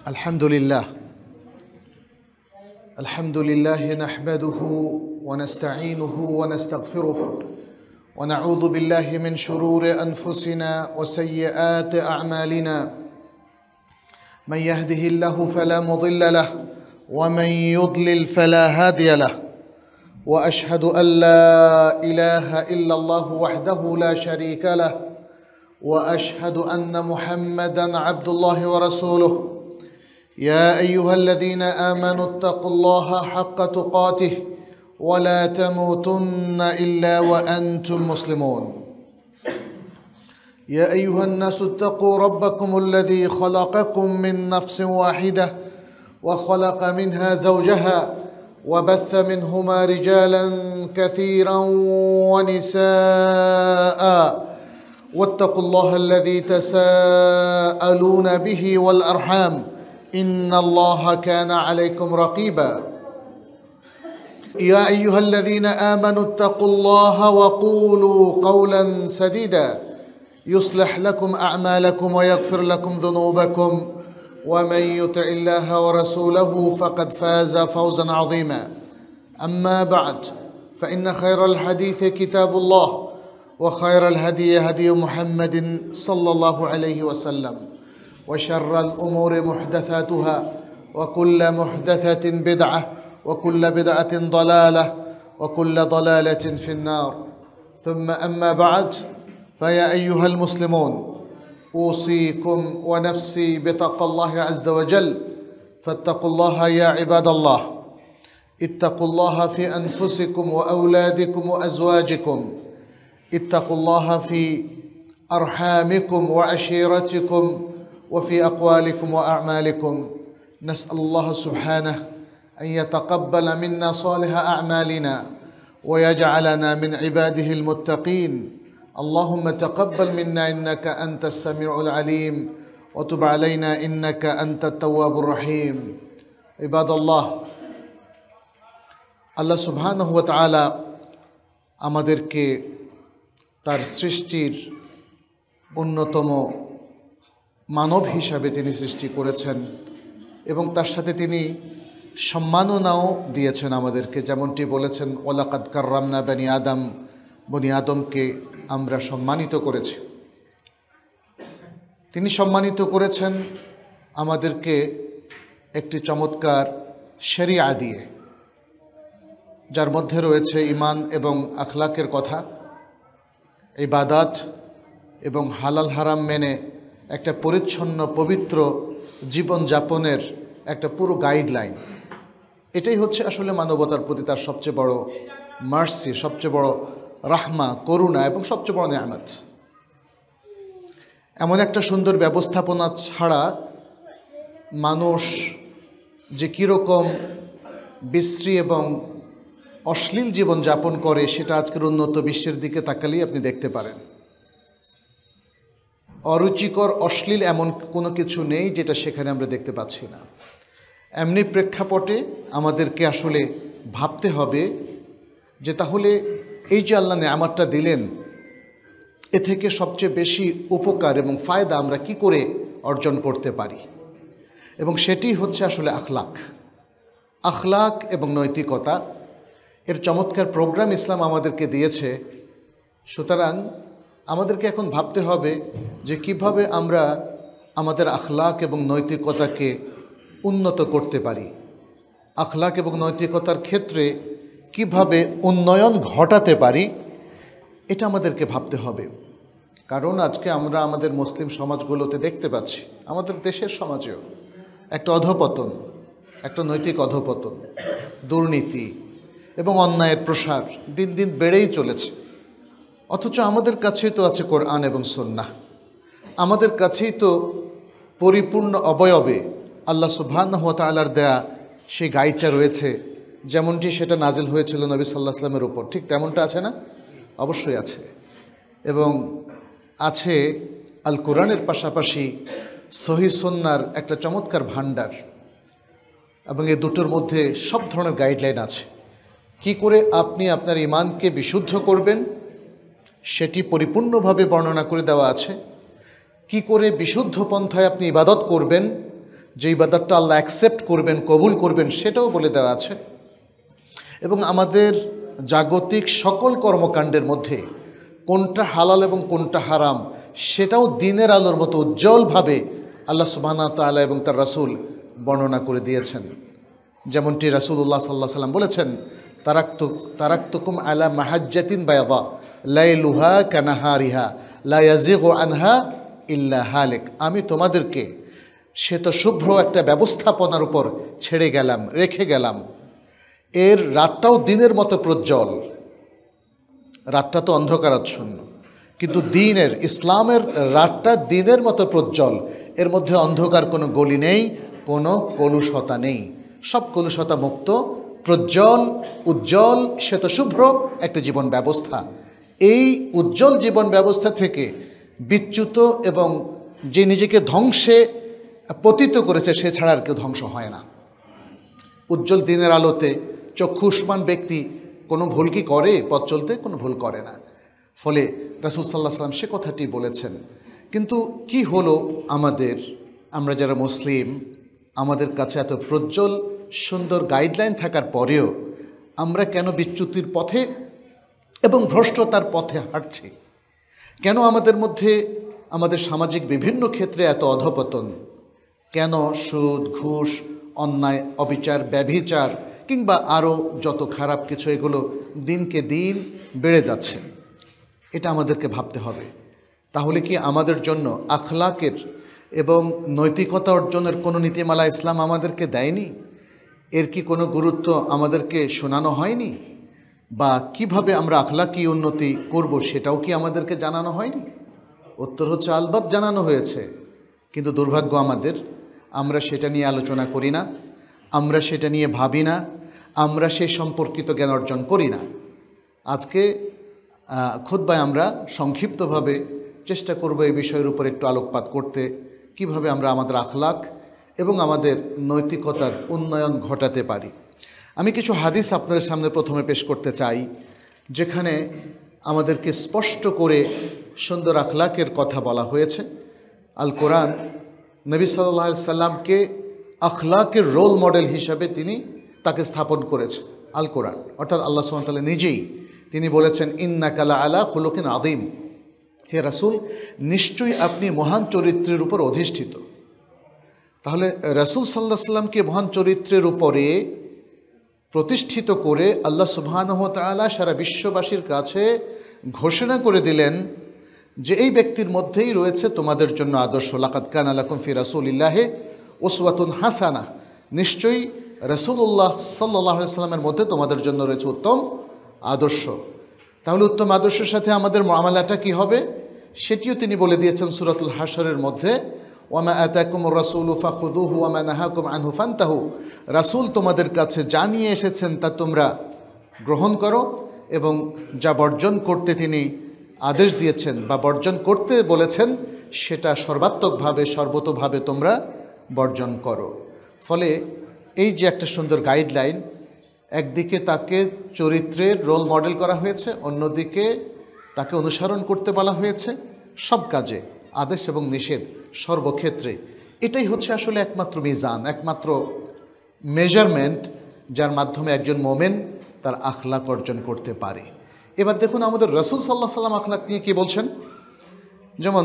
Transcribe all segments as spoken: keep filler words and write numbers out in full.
الحمد لله الحمد لله نحمده ونستعينه ونستغفره ونعوذ بالله من شرور أنفسنا وسيئات أعمالنا من يهده الله فلا مضل له ومن يضلل فلا هادي له وأشهد أن لا إله إلا الله وحده لا شريك له وأشهد أن محمدًا عبد الله ورسوله يا أيها الذين آمنوا اتقوا الله حق تقاته ولا تموتن إلا وأنتم مسلمون يا أيها الناس اتقوا ربكم الذي خلقكم من نفس واحدة وخلق منها زوجها وبث منهما رجالا كثيرا ونساء واتقوا الله الذي تساءلون به والأرحام إن الله كان عليكم رقيبا يا أيها الذين آمنوا اتقوا الله وقولوا قولا سديدا يصلح لكم أعمالكم ويغفر لكم ذنوبكم ومن يطع الله ورسوله فقد فاز فوزا عظيما أما بعد فإن خير الحديث كتاب الله وخير الهدي هدي محمد صلى الله عليه وسلم وشر الأمور محدثاتها وكل محدثة بدعة وكل بدعة ضلالة وكل ضلالة في النار ثم أما بعد فيا أيها المسلمون أوصيكم ونفسي بتقوى الله عز وجل فاتقوا الله يا عباد الله اتقوا الله في أنفسكم وأولادكم وأزواجكم اتقوا الله في أرحامكم وعشيرتكم وفي أقوالكم وأعمالكم نسأل الله سبحانه أن يتقبل منا صالح أعمالنا ويجعلنا من عباده المتقين اللهم تقبل منا إنك أنت السميع العليم وتب علينا إنك أنت التواب الرحيم عباد الله আল্লাহ সুবহানাহু ওয়া তাআলা আমাদেরকে তার সৃষ্টির অন্যতম মানব হিসাবে তিনি সৃষ্টি করেছেন এবং তার সাথে তিনি সম্মাননাও দিয়েছেন আমাদেরকে, যেমনটি বলেছেন ওয়ালাকাদ কাররামনা বনি আদম, বনি আদমকে আমরা সম্মানিত করেছি। তিনি সম্মানিত করেছেন আমাদেরকে একটি চমৎকার শরিয়া দিয়ে, যার মধ্যে রয়েছে ঈমান এবং আখলাকের কথা, ইবাদত এবং হালাল হারাম মেনে একটা পরিচ্ছন্ন পবিত্র জীবন যাপনের একটা পুরো গাইডলাইন। এটাই হচ্ছে আসলে মানবতার প্রতি তার সবচেয়ে বড় মার্সি, সবচেয়ে বড় রাহমা, করুণা এবং সবচেয়ে বড় নিয়ামত। এমন একটা সুন্দর ব্যবস্থাপনা ছাড়া মানুষ যে কীরকম বিশ্রী এবং অশ্লীল জীবন যাপন করে সেটা আজকের উন্নত বিশ্বের দিকে তাকালেই আপনি দেখতে পারেন। অরুচিকর অশ্লীল এমন কোনো কিছু নেই যেটা সেখানে আমরা দেখতে পাচ্ছি না। এমনি প্রেক্ষাপটে আমাদেরকে আসলে ভাবতে হবে যে তাহলে এই যে আল্লাহ নেয়ামতটা দিলেন, এ থেকে সবচেয়ে বেশি উপকার এবং ফায়দা আমরা কি করে অর্জন করতে পারি, এবং সেটি হচ্ছে আসলে আখলাক আখলাক এবং নৈতিকতা। এর চমৎকার প্রোগ্রাম ইসলাম আমাদেরকে দিয়েছে। সুতরাং আমাদেরকে এখন ভাবতে হবে যে কিভাবে আমরা আমাদের আখলাক এবং নৈতিকতাকে উন্নত করতে পারি, আখলাক এবং নৈতিকতার ক্ষেত্রে কিভাবে উন্নয়ন ঘটাতে পারি, এটা আমাদেরকে ভাবতে হবে। কারণ আজকে আমরা আমাদের মুসলিম সমাজগুলোতে দেখতে পাচ্ছি, আমাদের দেশের সমাজেও একটা অধঃপতন, একটা নৈতিক অধঃপতন, দুর্নীতি এবং অন্যায়ের প্রসার দিন দিন বেড়েই চলেছে। অথচ আমাদের কাছেই তো আছে কোরআন এবং সুন্নাহ, আমাদের কাছেই তো পরিপূর্ণ অবয়বে আল্লাহ সুবহানাহু ওয়া তাআলার দেয়া সেই গাইডটা রয়েছে, যেমনটি সেটা নাজিল হয়েছিল নবী সাল্লাল্লাহু আলাইহি ওয়াসাল্লামের উপর, ঠিক তেমনটা আছে না? অবশ্যই আছে। এবং আছে আল কোরআনের পাশাপাশি সহিহ সুন্নাহর একটা চমৎকার ভাণ্ডার, এবং এই দুটোর মধ্যে সব ধরনের গাইডলাইন আছে। কি করে আপনি আপনার ঈমানকে বিশুদ্ধ করবেন সেটি পরিপূর্ণভাবে বর্ণনা করে দেওয়া আছে। কি করে বিশুদ্ধ পন্থায় আপনি ইবাদত করবেন যে ইবাদতটা আল্লাহ অ্যাকসেপ্ট করবেন, কবুল করবেন, সেটাও বলে দেওয়া আছে। এবং আমাদের জাগতিক সকল কর্মকাণ্ডের মধ্যে কোনটা হালাল এবং কোনটা হারাম সেটাও দিনের আলোর মতো উজ্জ্বলভাবে আল্লাহ সুবহানাহু ওয়া তাআলা এবং তার রাসূল বর্ণনা করে দিয়েছেন। যেমনটি রাসূলুল্লাহ সাল্লাল্লাহু আলাইহি ওয়াসাল্লাম বলেছেন, তারাকতু তারাকতুকুম আলা মাহাজ্জাতিন বায়দা লাইলুহা কানাহারিহা লা ইয়াজিগু আনহা ইল্লা হালিক। আমি তোমাদেরকে শ্বেত শুভ্র একটা ব্যবস্থাপনার উপর ছেড়ে গেলাম, রেখে গেলাম। এর রাতটাও দিনের মতো প্রজ্জ্বল। রাতটা তো অন্ধকারাচ্ছন্ন, কিন্তু দিনের, ইসলামের রাতটা দিনের মতো প্রজ্জ্বল। এর মধ্যে অন্ধকার কোনো গলি নেই, কোনো কলুষতা নেই, সব কলুষতা মুক্ত, প্রজ্জ্বল, উজ্জ্বল, শ্বেতশুভ্র একটা জীবন ব্যবস্থা। এই উজ্জ্বল জীবন ব্যবস্থা থেকে বিচ্যুত এবং যে নিজেকে ধ্বংসে পতিত করেছে সে ছাড়া আর কেউ ধ্বংস হয় না। উজ্জ্বল দিনের আলোতে চক্ষুষ্মান ব্যক্তি কোনো ভুল কি করে? পথ চলতে কোনো ভুল করে না। ফলে রাসূল সাল্লাল্লাহু আলাইহি ওয়াসাল্লাম সে কথাটি বলেছেন। কিন্তু কি হলো আমাদের, আমরা যারা মুসলিম, আমাদের কাছে এত প্রজ্জ্বল সুন্দর গাইডলাইন থাকার পরেও আমরা কেন বিচ্যুতির পথে এবং ভ্রষ্টতার পথে হাঁটছি? কেন আমাদের মধ্যে আমাদের সামাজিক বিভিন্ন ক্ষেত্রে এত অধপতন? কেন সুদ, ঘুষ, অন্যায়, অবিচার, ব্যভিচার কিংবা আরও যত খারাপ কিছু এগুলো দিনকে দিন বেড়ে যাচ্ছে? এটা আমাদেরকে ভাবতে হবে। তাহলে কি আমাদের জন্য আখলাকের এবং নৈতিকতা অর্জনের কোনো নীতিমালা ইসলাম আমাদেরকে দেয়নি? এর কি কোনো গুরুত্ব আমাদেরকে শোনানো হয়নি? বা কিভাবে আমরা আখলাকি উন্নতি করব সেটাও কি আমাদেরকে জানানো হয়নি? উত্তর হচ্ছে আলবাত জানানো হয়েছে, কিন্তু দুর্ভাগ্য আমাদের, আমরা সেটা নিয়ে আলোচনা করি না, আমরা সেটা নিয়ে ভাবি না, আমরা সে সম্পর্কিত জ্ঞান অর্জন করি না। আজকে খুতবায় আমরা সংক্ষিপ্তভাবে চেষ্টা করব এই বিষয়ের উপর একটু আলোকপাত করতে, কিভাবে আমরা আমাদের আখলাক এবং আমাদের নৈতিকতার উন্নয়ন ঘটাতে পারি। আমি কিছু হাদিস আপনাদের সামনে প্রথমে পেশ করতে চাই, যেখানে আমাদেরকে স্পষ্ট করে সুন্দর আখলাকের কথা বলা হয়েছে। আল কোরআন নবী সাল্লাল্লাহু আলাইহি সাল্লামকে আখলাকের রোল মডেল হিসাবে তিনি তাকে স্থাপন করেছে। আল কোরআন অর্থাৎ আল্লাহ সুবহানাহু ওয়া তাআলা নিজেই তিনি বলেছেন, ইন্নাকা লা আলা খুলুকিন আযীম, হে রাসূল নিশ্চয়ই আপনি মহান চরিত্রের উপর অধিষ্ঠিত। তাহলে রাসূল সাল্লাল্লাহু আলাইহি সাল্লামকে মহান চরিত্রের উপরে প্রতিষ্ঠিত করে আল্লাহ সুবহানাহু ওয়া তাআলা সারা বিশ্ববাসীর কাছে ঘোষণা করে দিলেন যে এই ব্যক্তির মধ্যেই রয়েছে তোমাদের জন্য আদর্শ। লাকাদ কানা লাকুম ফি রাসূলিল্লাহি উসওয়াতুন হাসানাহ, নিশ্চয়ই রাসূলুল্লাহ সাল্লাল্লাহু আলাইহি সাল্লামের মধ্যে তোমাদের জন্য রয়েছে উত্তম আদর্শ। তাহলে উত্তম আদর্শের সাথে আমাদের মুআমালাটা কি হবে সেটিও তিনি বলে দিয়েছেন সূরাতুল হাশরের মধ্যে, ওয়ামা আতাকুমুর রাসূলু ফাখুযুহু ওয়ামা নাহাকুম আনহু ফান্তাহু, রাসূল তোমাদের কাছে যা নিয়ে এসেছেন তা তোমরা গ্রহণ করো এবং যা বর্জন করতে তিনি আদেশ দিয়েছেন বা বর্জন করতে বলেছেন সেটা সর্বাত্মকভাবে সর্বতোভাবে তোমরা বর্জন করো। ফলে এই যে একটা সুন্দর গাইডলাইন, একদিকে তাকে চরিত্রের রোল মডেল করা হয়েছে, অন্যদিকে তাকে অনুসরণ করতে বলা হয়েছে সব কাজে, আদেশ এবং নিষেধ সর্বক্ষেত্রে। এটাই হচ্ছে আসলে একমাত্র মিজান, একমাত্র মেজারমেন্ট যার মাধ্যমে একজন মোমেন তার আখলাক অর্জন করতে পারে। এবার দেখুন আমাদের রাসূল সাল্লাল্লাহু আলাইহি সাল্লাম আখলাক নিয়ে কী বলছেন। যেমন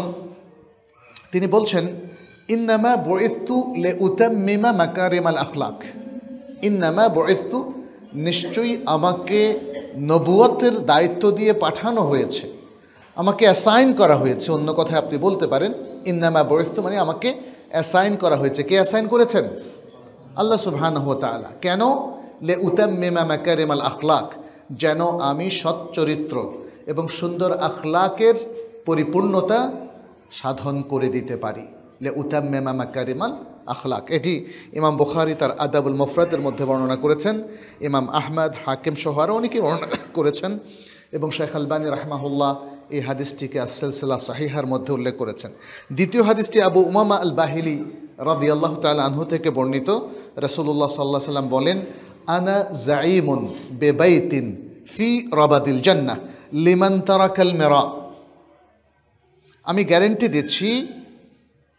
তিনি বলছেন, ইন্নামা বুইসতু লিউতাম্মিমা মাকারিমাল আখলাক, ইন্নামা বুইসতু নিশ্চয়ই আমাকে নবুয়তের দায়িত্ব দিয়ে পাঠানো হয়েছে, আমাকে অ্যাসাইন করা হয়েছে। অন্য কথায় আপনি বলতে পারেন ইন্নামা বুইসতু মানে আমাকে অ্যাসাইন করা হয়েছে। কে অ্যাসাইন করেছেন? আল্লাহ সুবহানাহু ওয়া তাআলা। কেন? লিউতাম্মিমা মাকারিমাল আখলাক, যেন আমি সৎ চরিত্র এবং সুন্দর আখলাকের পরিপূর্ণতা সাধন করে দিতে পারি। লিউতাম্মিমা মাকারিমাল আখলাক, এটি ইমাম বুখারী তার আদাবুল মুফরাদের মধ্যে বর্ণনা করেছেন, ইমাম আহমদ, হাকিম সহ আরও অনেকে বর্ণনা করেছেন এবং শেখ আলবানী রাহমাহুল্লাহ এই হাদিসটিকে আস-সিলসিলা সাহিহার মধ্যে উল্লেখ করেছেন। দ্বিতীয় হাদিসটি আবু উমামা আল বাহিলি রাদিয়াল্লাহু তাআলা আনহু থেকে বর্ণিত। রাসূলুল্লাহ সাল্লাল্লাহু আলাইহি ওয়াসাল্লাম বলেন, আনা জাঈমুন বিবাইতিন ফি রাবাদিল জান্নাহ লিমান তারাকাল মিরা, আমি গ্যারেন্টি দিচ্ছি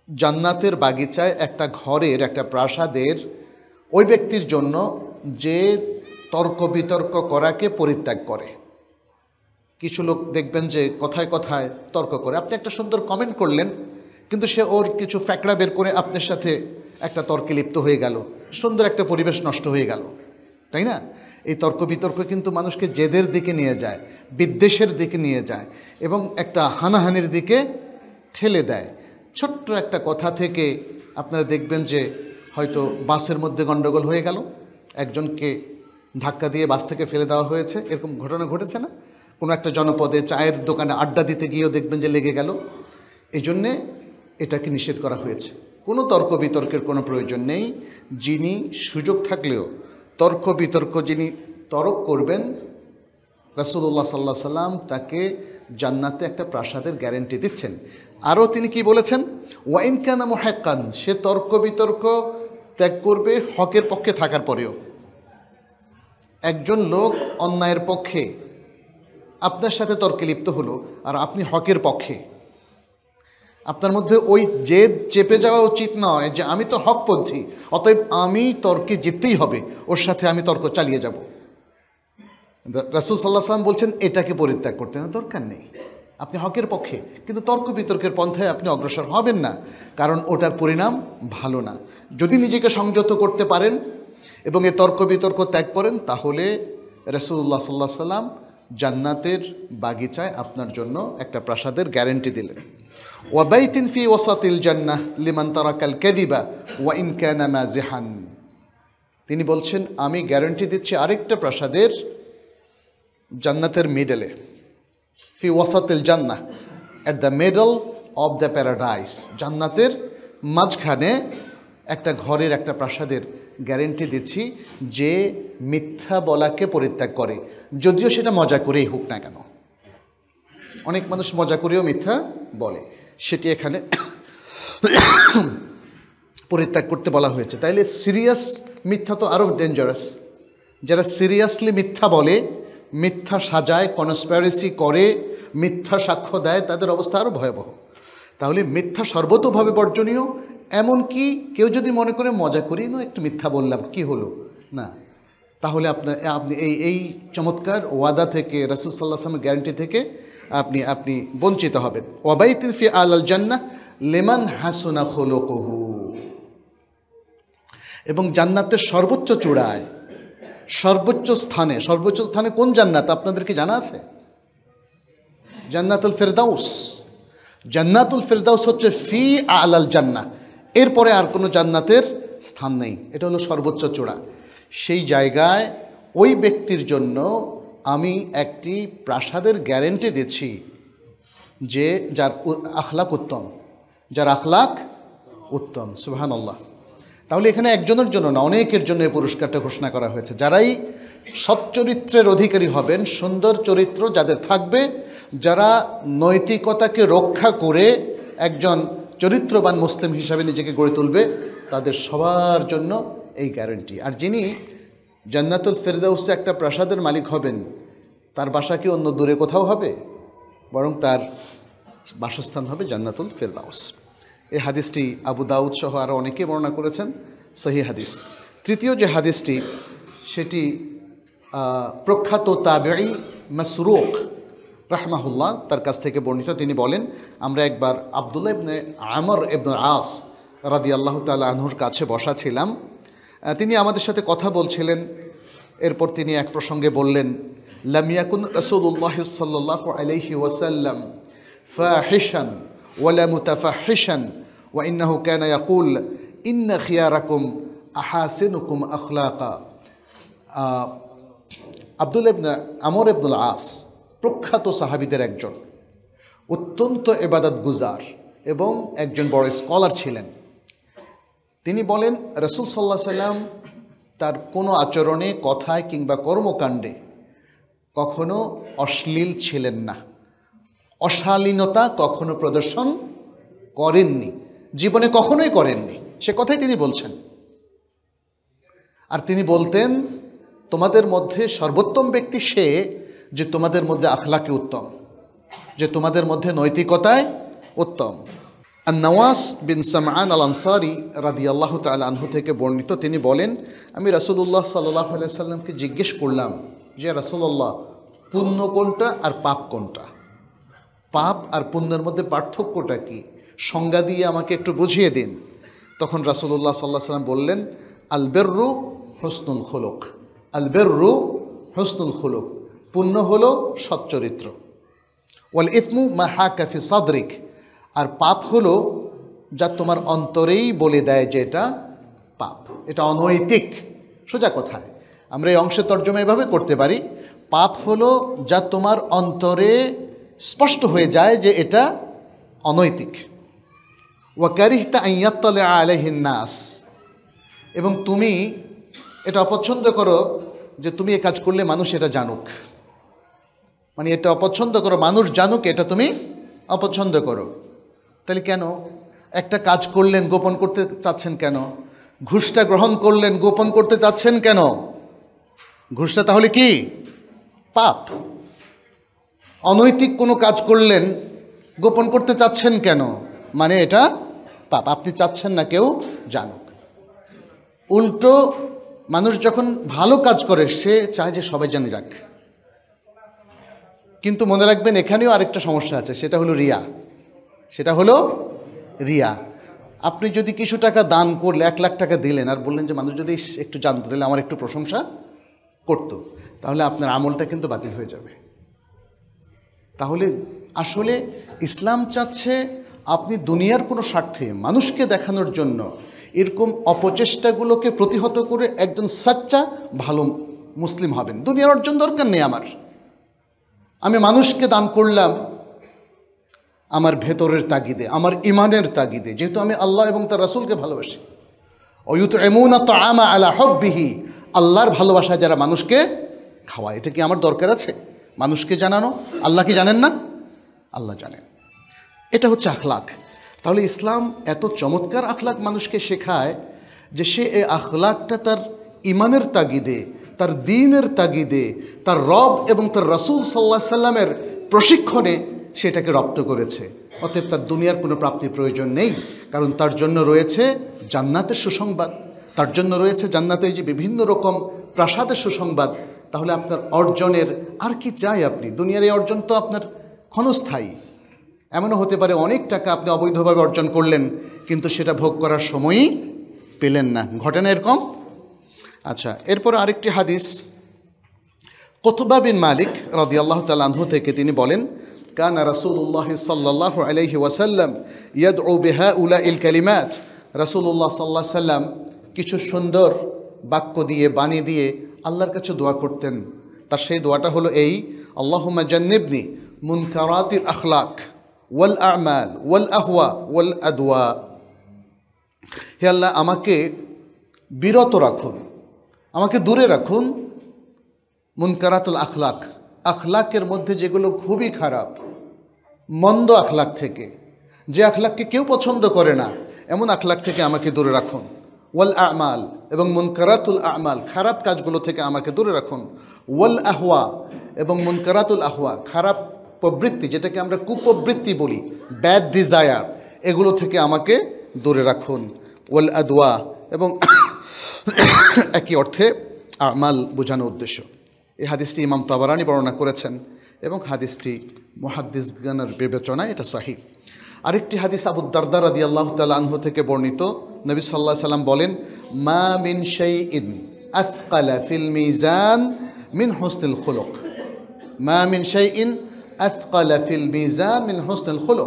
জান্নাতের বাগিচায় একটা ঘরের একটা প্রাসাদের ওই ব্যক্তির জন্য যে তর্ক বিতর্ক করাকে পরিত্যাগ করে। কিছু লোক দেখবেন যে কথায় কথায় তর্ক করে, আপনি একটা সুন্দর কমেন্ট করলেন কিন্তু সে ওর কিছু ফ্যাকড়া বের করে আপনার সাথে একটা তর্কে লিপ্ত হয়ে গেল, সুন্দর একটা পরিবেশ নষ্ট হয়ে গেল, তাই না? এই তর্ক বিতর্ক কিন্তু মানুষকে জেদের দিকে নিয়ে যায়, বিদ্বেষের দিকে নিয়ে যায় এবং একটা হানাহানির দিকে ঠেলে দেয়। ছোট্ট একটা কথা থেকে আপনারা দেখবেন যে হয়তো বাসের মধ্যে গণ্ডগোল হয়ে গেল, একজনকে ধাক্কা দিয়ে বাস থেকে ফেলে দেওয়া হয়েছে, এরকম ঘটনা ঘটেছে না? কোনো একটা জনপদে চায়ের দোকানে আড্ডা দিতে গিয়েও দেখবেন যে লেগে গেল। এই জন্যে এটাকে নিষেধ করা হয়েছে। কোনো তর্ক বিতর্কের কোনো প্রয়োজন নেই। যিনি সুযোগ থাকলেও তর্ক বিতর্ক যিনি তরক করবেন, রাসূলুল্লাহ সাল্লাল্লাহু আলাইহি সাল্লাম তাকে জান্নাতে একটা প্রাসাদের গ্যারান্টি দিচ্ছেন। আরও তিনি কি বলেছেন? ওয়াইন কানা মুহাক্কান, সে তর্ক বিতর্ক ত্যাগ করবে হকের পক্ষে থাকার পরেও। একজন লোক অন্যায়ের পক্ষে আপনার সাথে তর্কে লিপ্ত হলো আর আপনি হকের পক্ষে, আপনার মধ্যে ওই জেদ চেপে যাওয়া উচিত নয় যে আমি তো হকপন্থী, অতএব আমি তর্কে জিততেই হবে, ওর সাথে আমি তর্ক চালিয়ে যাব। রাসূল সাল্লাল্লাহু আলাইহি ওয়াসাল্লাম বলছেন এটাকে পরিত্যাগ করতে না, দরকার নেই। আপনি হকের পক্ষে কিন্তু তর্ক বিতর্কের পন্থায় আপনি অগ্রসর হবেন না, কারণ ওটার পরিণাম ভালো না। যদি নিজেকে সংযত করতে পারেন এবং এই তর্ক বিতর্ক ত্যাগ করেন, তাহলে রাসূলুল্লাহ সাল্লাল্লাহু আলাইহি ওয়াসাল্লাম জান্নাতের বাগিচায় আপনার জন্য একটা প্রাসাদের গ্যারান্টি দিলেন। ওয়া বাইতিন ফি ওয়াসাতিল জান্নাহ লিমান তারাকাল কাযিবা ওয়া ইন কানা মাযিহান। তিনি বলছেন আমি গ্যারান্টি দিচ্ছি আরেকটা প্রাসাদের জান্নাতের মিডলে, ফি ওয়াসাতিল জান্নাহ, at the middle of the paradise, জান্নাতের মাঝখানে একটা ঘরের একটা প্রাসাদের গ্যারেন্টি দিচ্ছি যে মিথ্যা বলাকে পরিত্যাগ করে, যদিও সেটা মজা করেই হোক না কেন। অনেক মানুষ মজা করেও মিথ্যা বলে, সেটি এখানে পরিত্যাগ করতে বলা হয়েছে। তাইলে সিরিয়াস মিথ্যা তো আরও ডেঞ্জারাস। যারা সিরিয়াসলি মিথ্যা বলে, মিথ্যা সাজায়, কনস্পিরেসি করে, মিথ্যা সাক্ষ্য দেয়, তাদের অবস্থা আরও ভয়াবহ। তাহলে মিথ্যা সর্বতোভাবে বর্জনীয়। এমনকি কেউ যদি মনে করে মজা করি না একটু মিথ্যা বললাম কি হলো, না, তাহলে আপনার আপনি এই এই চমৎকার ওয়াদা থেকে, রাসূল সাল্লাল্লাহু আলাইহি ওয়াসাল্লামের গ্যারান্টি থেকে আপনি আপনি বঞ্চিত হবেন। ওয়াবাইতিন ফি আলাল জান্নাহ লিমান হাসুনা খুলুকুহু, এবং জান্নাতের সর্বোচ্চ চূড়ায়, সর্বোচ্চ স্থানে, সর্বোচ্চ স্থানে কোন জান্নাত আপনাদের কি জানা আছে? জান্নাতুল ফেরদাউস। জান্নাতুল ফেরদাউস হচ্ছে ফি আলাল জান্নাহ, এরপরে আর কোনো জান্নাতের স্থান নেই, এটা হলো সর্বোচ্চ চূড়া। সেই জায়গায় ওই ব্যক্তির জন্য আমি একটি প্রাসাদের গ্যারেন্টি দিচ্ছি যে যার আখলাক উত্তম, যার আখলাক উত্তম। সুবহানাল্লাহ। তাহলে এখানে একজনের জন্য না, অনেকের জন্য এই পুরস্কারটা ঘোষণা করা হয়েছে। যারাই সচ্চরিত্রের অধিকারী হবেন, সুন্দর চরিত্র যাদের থাকবে, যারা নৈতিকতাকে রক্ষা করে একজন চরিত্রবান মুসলিম হিসাবে নিজেকে গড়ে তুলবে, তাদের সবার জন্য এই গ্যারান্টি। আর যিনি জান্নাতুল ফেরদাউসে একটা প্রাসাদের মালিক হবেন, তার বাসা কি অন্য দূরে কোথাও হবে? বরং তার বাসস্থান হবে জান্নাতুল ফেরদাউস। এই হাদিসটি আবু দাউদ সহ আরও অনেকে বর্ণনা করেছেন, সহিহ হাদিস। তৃতীয় যে হাদিসটি, সেটি প্রখ্যাত তাবেঈ মাসরুক রাহমাহুল্লাহ তার কাছ থেকে বর্ণিত। তিনি বলেন, আমরা একবার আব্দুল্লাহ ইবনে আমর ইবনে আস রাদিয়াল্লাহু তাআলা আনহুর কাছে বসা ছিলাম। তিনি আমাদের সাথে কথা বলছিলেন। এরপর তিনি এক প্রসঙ্গে বললেন, লাম ইয়াকুন রাসূলুল্লাহ সাল্লাল্লাহু আলাইহি ওয়াসাল্লাম ফাহিশান ওয়ালা মুতাফাহিশান ওয়া ইন্নাহু কানা ইয়াকুল ইন্না খিয়ারাকুম আহাসিনুকুম আখলাকা। আব্দুল্লাহ ইবনে আমর ইবনুল আস প্রখ্যাত সাহাবীদের একজন, অত্যন্ত ইবাদত গুজার এবং একজন বড় স্কলার ছিলেন। তিনি বলেন, রাসূল সাল্লাল্লাহু আলাইহি সাল্লাম তার কোনো আচরণে, কথায় কিংবা কর্মকাণ্ডে কখনো অশ্লীল ছিলেন না, অশালীনতা কখনো প্রদর্শন করেননি, জীবনে কখনোই করেননি। সে কথাই তিনি বলছেন। আর তিনি বলতেন, তোমাদের মধ্যে সর্বোত্তম ব্যক্তি সে যে তোমাদের মধ্যে আখলাকে উত্তম, যে তোমাদের মধ্যে নৈতিকতায় উত্তম। আন-নওয়াস বিন সামআন আল আনসারী রাদিয়াল্লাহু তাআলা আনহু থেকে বর্ণিত, তিনি বলেন, আমি রাসূলুল্লাহ সাল্লাল্লাহু আলাইহি সাল্লামকে জিজ্ঞেস করলাম যে রাসূলুল্লাহ, পুণ্য কোনটা আর পাপ কোনটা? পাপ আর পুণ্যের মধ্যে পার্থক্যটা কি? সংজ্ঞা দিয়ে আমাকে একটু বুঝিয়ে দিন। তখন রাসূলুল্লাহ সাল্লাল্লাহু আলাইহি সাল্লাম বললেন, আল বিররু হুসনুল খুলুক। আল বিররু হুসনুল খুলুক, পুণ্য হলো সচ্চরিত্র। ওয়াল ইসমু মা হাকা ফি সাদরিক, আর পাপ হলো যা তোমার অন্তরেই বলে দেয় যে এটা পাপ, এটা অনৈতিক। সোজা কথায় আমরা এই অংশে তর্জমা এভাবে করতে পারি, পাপ হলো যা তোমার অন্তরে স্পষ্ট হয়ে যায় যে এটা অনৈতিক। ওয়া কারিহতা আন ইয়াত্তালিআ আলাইহিন নাস, এবং তুমি এটা অপছন্দ করো যে তুমি এ কাজ করলে মানুষ এটা জানুক, মানে এটা অপছন্দ করো মানুষ জানুক, এটা তুমি অপছন্দ করো। তাহলে কেন একটা কাজ করলেন গোপন করতে চাচ্ছেন কেন? ঘুষটা গ্রহণ করলেন গোপন করতে চাচ্ছেন কেন? ঘুষটা তাহলে কি পাপ। অনৈতিক কোনো কাজ করলেন গোপন করতে চাচ্ছেন কেন? মানে এটা পাপ, আপনি চাচ্ছেন না কেউ জানুক। উল্টো মানুষ যখন ভালো কাজ করে সে চায় যে সবাই জানে যাক। কিন্তু মনে রাখবেন এখানেও আরেকটা সমস্যা আছে, সেটা হলো রিয়া। সেটা হলো রিয়া। আপনি যদি কিছু টাকা দান করলে, এক লাখ টাকা দিলেন আর বললেন যে মানুষ যদি একটু জানতে দিলে আমার একটু প্রশংসা করতো, তাহলে আপনার আমলটা কিন্তু বাতিল হয়ে যাবে। তাহলে আসলে ইসলাম চাচ্ছে আপনি দুনিয়ার কোনো স্বার্থে মানুষকে দেখানোর জন্য এরকম অপচেষ্টাগুলোকে প্রতিহত করে একজন সাচ্চা ভালো মুসলিম হবেন। দুনিয়ার অর্জন দরকার নেই আমার, আমি মানুষকে দান করলাম আমার ভেতরের তাগিদে, আমার ইমানের তাগিদে, যেহেতু আমি আল্লাহ এবং তার রাসূলকে ভালোবাসি। ওয়ুতঈমুনা তাআমা আলা হুব্বিহি, আল্লাহর ভালোবাসায় যারা মানুষকে খাওয়ায়, এটা কি আমার দরকার আছে মানুষকে জানানো? আল্লাহ কি জানেন না? আল্লাহ জানেন। এটা হচ্ছে আখলাক। তাহলে ইসলাম এত চমৎকার আখলাক মানুষকে শেখায় যে সে এই আখলাকটা তার ইমানের তাগিদে, তার দ্বীনের তাগিদে, তার রব এবং তার রাসূল সাল্লাল্লাহু আলাইহি সাল্লামের প্রশিক্ষণে সেটাকে রপ্ত করেছে। অতএব তার দুনিয়ার কোনো প্রাপ্তির প্রয়োজন নেই, কারণ তার জন্য রয়েছে জান্নাতের সুসংবাদ, তার জন্য রয়েছে জান্নাতের যে বিভিন্ন রকম প্রাসাদের সুসংবাদ। তাহলে আপনার অর্জনের আর কি চাই? আপনি দুনিয়ার এই অর্জন তো আপনার ক্ষণস্থায়ী। এমনও হতে পারে অনেক টাকা আপনি অবৈধভাবে অর্জন করলেন, কিন্তু সেটা ভোগ করার সময়ই পেলেন না। ঘটে না এরকম? আচ্ছা, এরপর আরেকটি হাদিস কুতবা বিন মালিক রাদিয়াল্লাহু তাআলা আনহু থেকে, তিনি বলেন, কানা রাসূলুল্লাহ সাল্লাল্লাহু আলাইহি ওয়াসাল্লাম ইয়াদউ বিহাউলাইল কালিমাত। রাসূলুল্লাহ সাল্লাল্লাহু আলাইহি সাল্লাম কিছু সুন্দর বাক্য দিয়ে, বাণী দিয়ে আল্লাহর কাছে দোয়া করতেন। তার সেই দোয়াটা হলো এই, আল্লাহুম্মা জান্নিবনি মুনকারাতিল আখলাক ওয়াল আমাল ওয়াল আহওয়া ওয়াল আদওয়া। হে আল্লাহ, আমাকে বিরত রাখুন, আমাকে দূরে রাখুন মুনকারাতুল আখলাক, আখলাকের মধ্যে যেগুলো খুবই খারাপ, মন্দ আখলাক থেকে, যে আখলাককে কেউ পছন্দ করে না, এমন আখলাক থেকে আমাকে দূরে রাখুন। ওয়াল আমাল, এবং মুনকারাতুল আমাল, খারাপ কাজগুলো থেকে আমাকে দূরে রাখুন। ওয়াল আহওয়া, এবং মুনকারাতুল আহওয়া, খারাপ প্রবৃত্তি, যেটাকে আমরা কুপ্রবৃত্তি বলি, ব্যাড ডিজায়ার, এগুলো থেকে আমাকে দূরে রাখুন। ওয়াল আদওয়া, এবং একই অর্থে আমাল বোঝানোর উদ্দেশ্য। এই হাদিসটি ইমাম তাবারানী বর্ণনা করেছেন এবং হাদিসটি মুহাদ্দিসগণের বিবেচনায় এটা সহিহ। আরেকটি হাদিস আবু দারদা রাদিয়াল্লাহু তাআলা আনহু থেকে বর্ণিত, নবী সাল্লাল্লাহু আলাইহি সাল্লাম বলেন, মা মিন শাইইন আথকালা ফিল মিজান মিন হুসনিল খুলুক। মা মিন শাইইন আথকালা ফিল মিজান মিন হুসনিল খুলুক।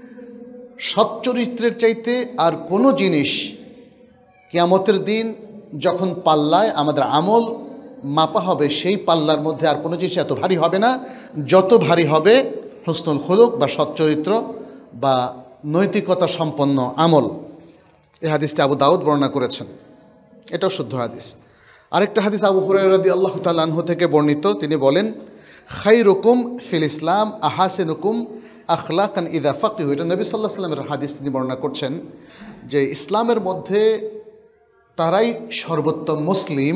সচ্চরিত্রের চাইতে আর কোনো জিনিস কিয়ামতের দিন যখন পাল্লায় আমাদের আমল মাপা হবে, সেই পাল্লার মধ্যে আর কোনো জিনিস এত ভারী হবে না যত ভারী হবে হুসনুল খুলুক বা সচ্চরিত্র বা নৈতিকতা সম্পন্ন আমল। এই হাদিসটা আবু দাউদ বর্ণনা করেছেন, এটাও শুদ্ধ হাদিস। আরেকটা হাদিস আবু হুরায়রা রাদিয়াল্লাহু তাআলা আনহু থেকে বর্ণিত, তিনি বলেন, খায়রুকুম ফিল ইসলাম আহাসিনুকুম আখলাকান ইযা ফাকিহু। এটা নবী সাল্লাল্লাহু আলাইহি ওয়াসাল্লামের হাদিস, তিনি বর্ণনা করছেন যে ইসলামের মধ্যে তারাই সর্বোত্তম মুসলিম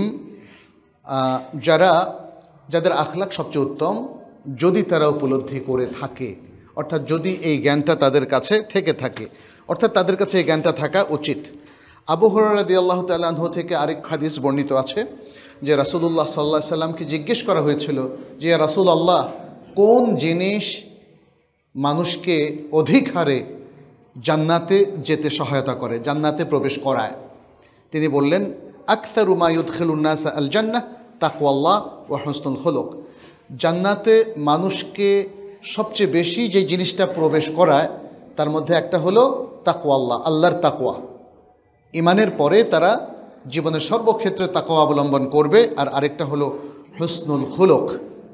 যারা, যাদের আখলাক সবচেয়ে উত্তম, যদি তারা উপলব্ধি করে থাকে, অর্থাৎ যদি এই জ্ঞানটা তাদের কাছে থেকে থাকে। অর্থাৎ তাদের কাছে এই জ্ঞানটা থাকা উচিত। আবু হুরায়রা রাদিয়াল্লাহু তাআলা আনহু থেকে আরেক হাদিস বর্ণিত আছে যে রাসূলুল্লাহ সাল্লাল্লাহু আলাইহি সাল্লামকে জিজ্ঞেস করা হয়েছিল যে ইয়া রাসূলুল্লাহ, কোন জিনিস মানুষকে অধিক হারে জান্নাতে যেতে সহায়তা করে, জান্নাতে প্রবেশ করায়? তিনি বললেন, আকসারু মা ইউদখিলুন নাস আল জান্নাহ তাকওয়াল্লাহ ওয়া হুসনুল খুলুক। জান্নাতে মানুষকে সবচেয়ে বেশি যে জিনিসটা প্রবেশ করায় তার মধ্যে একটা হলো তাকওয়াল্লাহ, আল্লাহর তাকওয়া। ইমানের পরে তারা জীবনের সর্বক্ষেত্রে তাকওয়া অবলম্বন করবে। আর আরেকটা হলো হুসনুল খুলুক,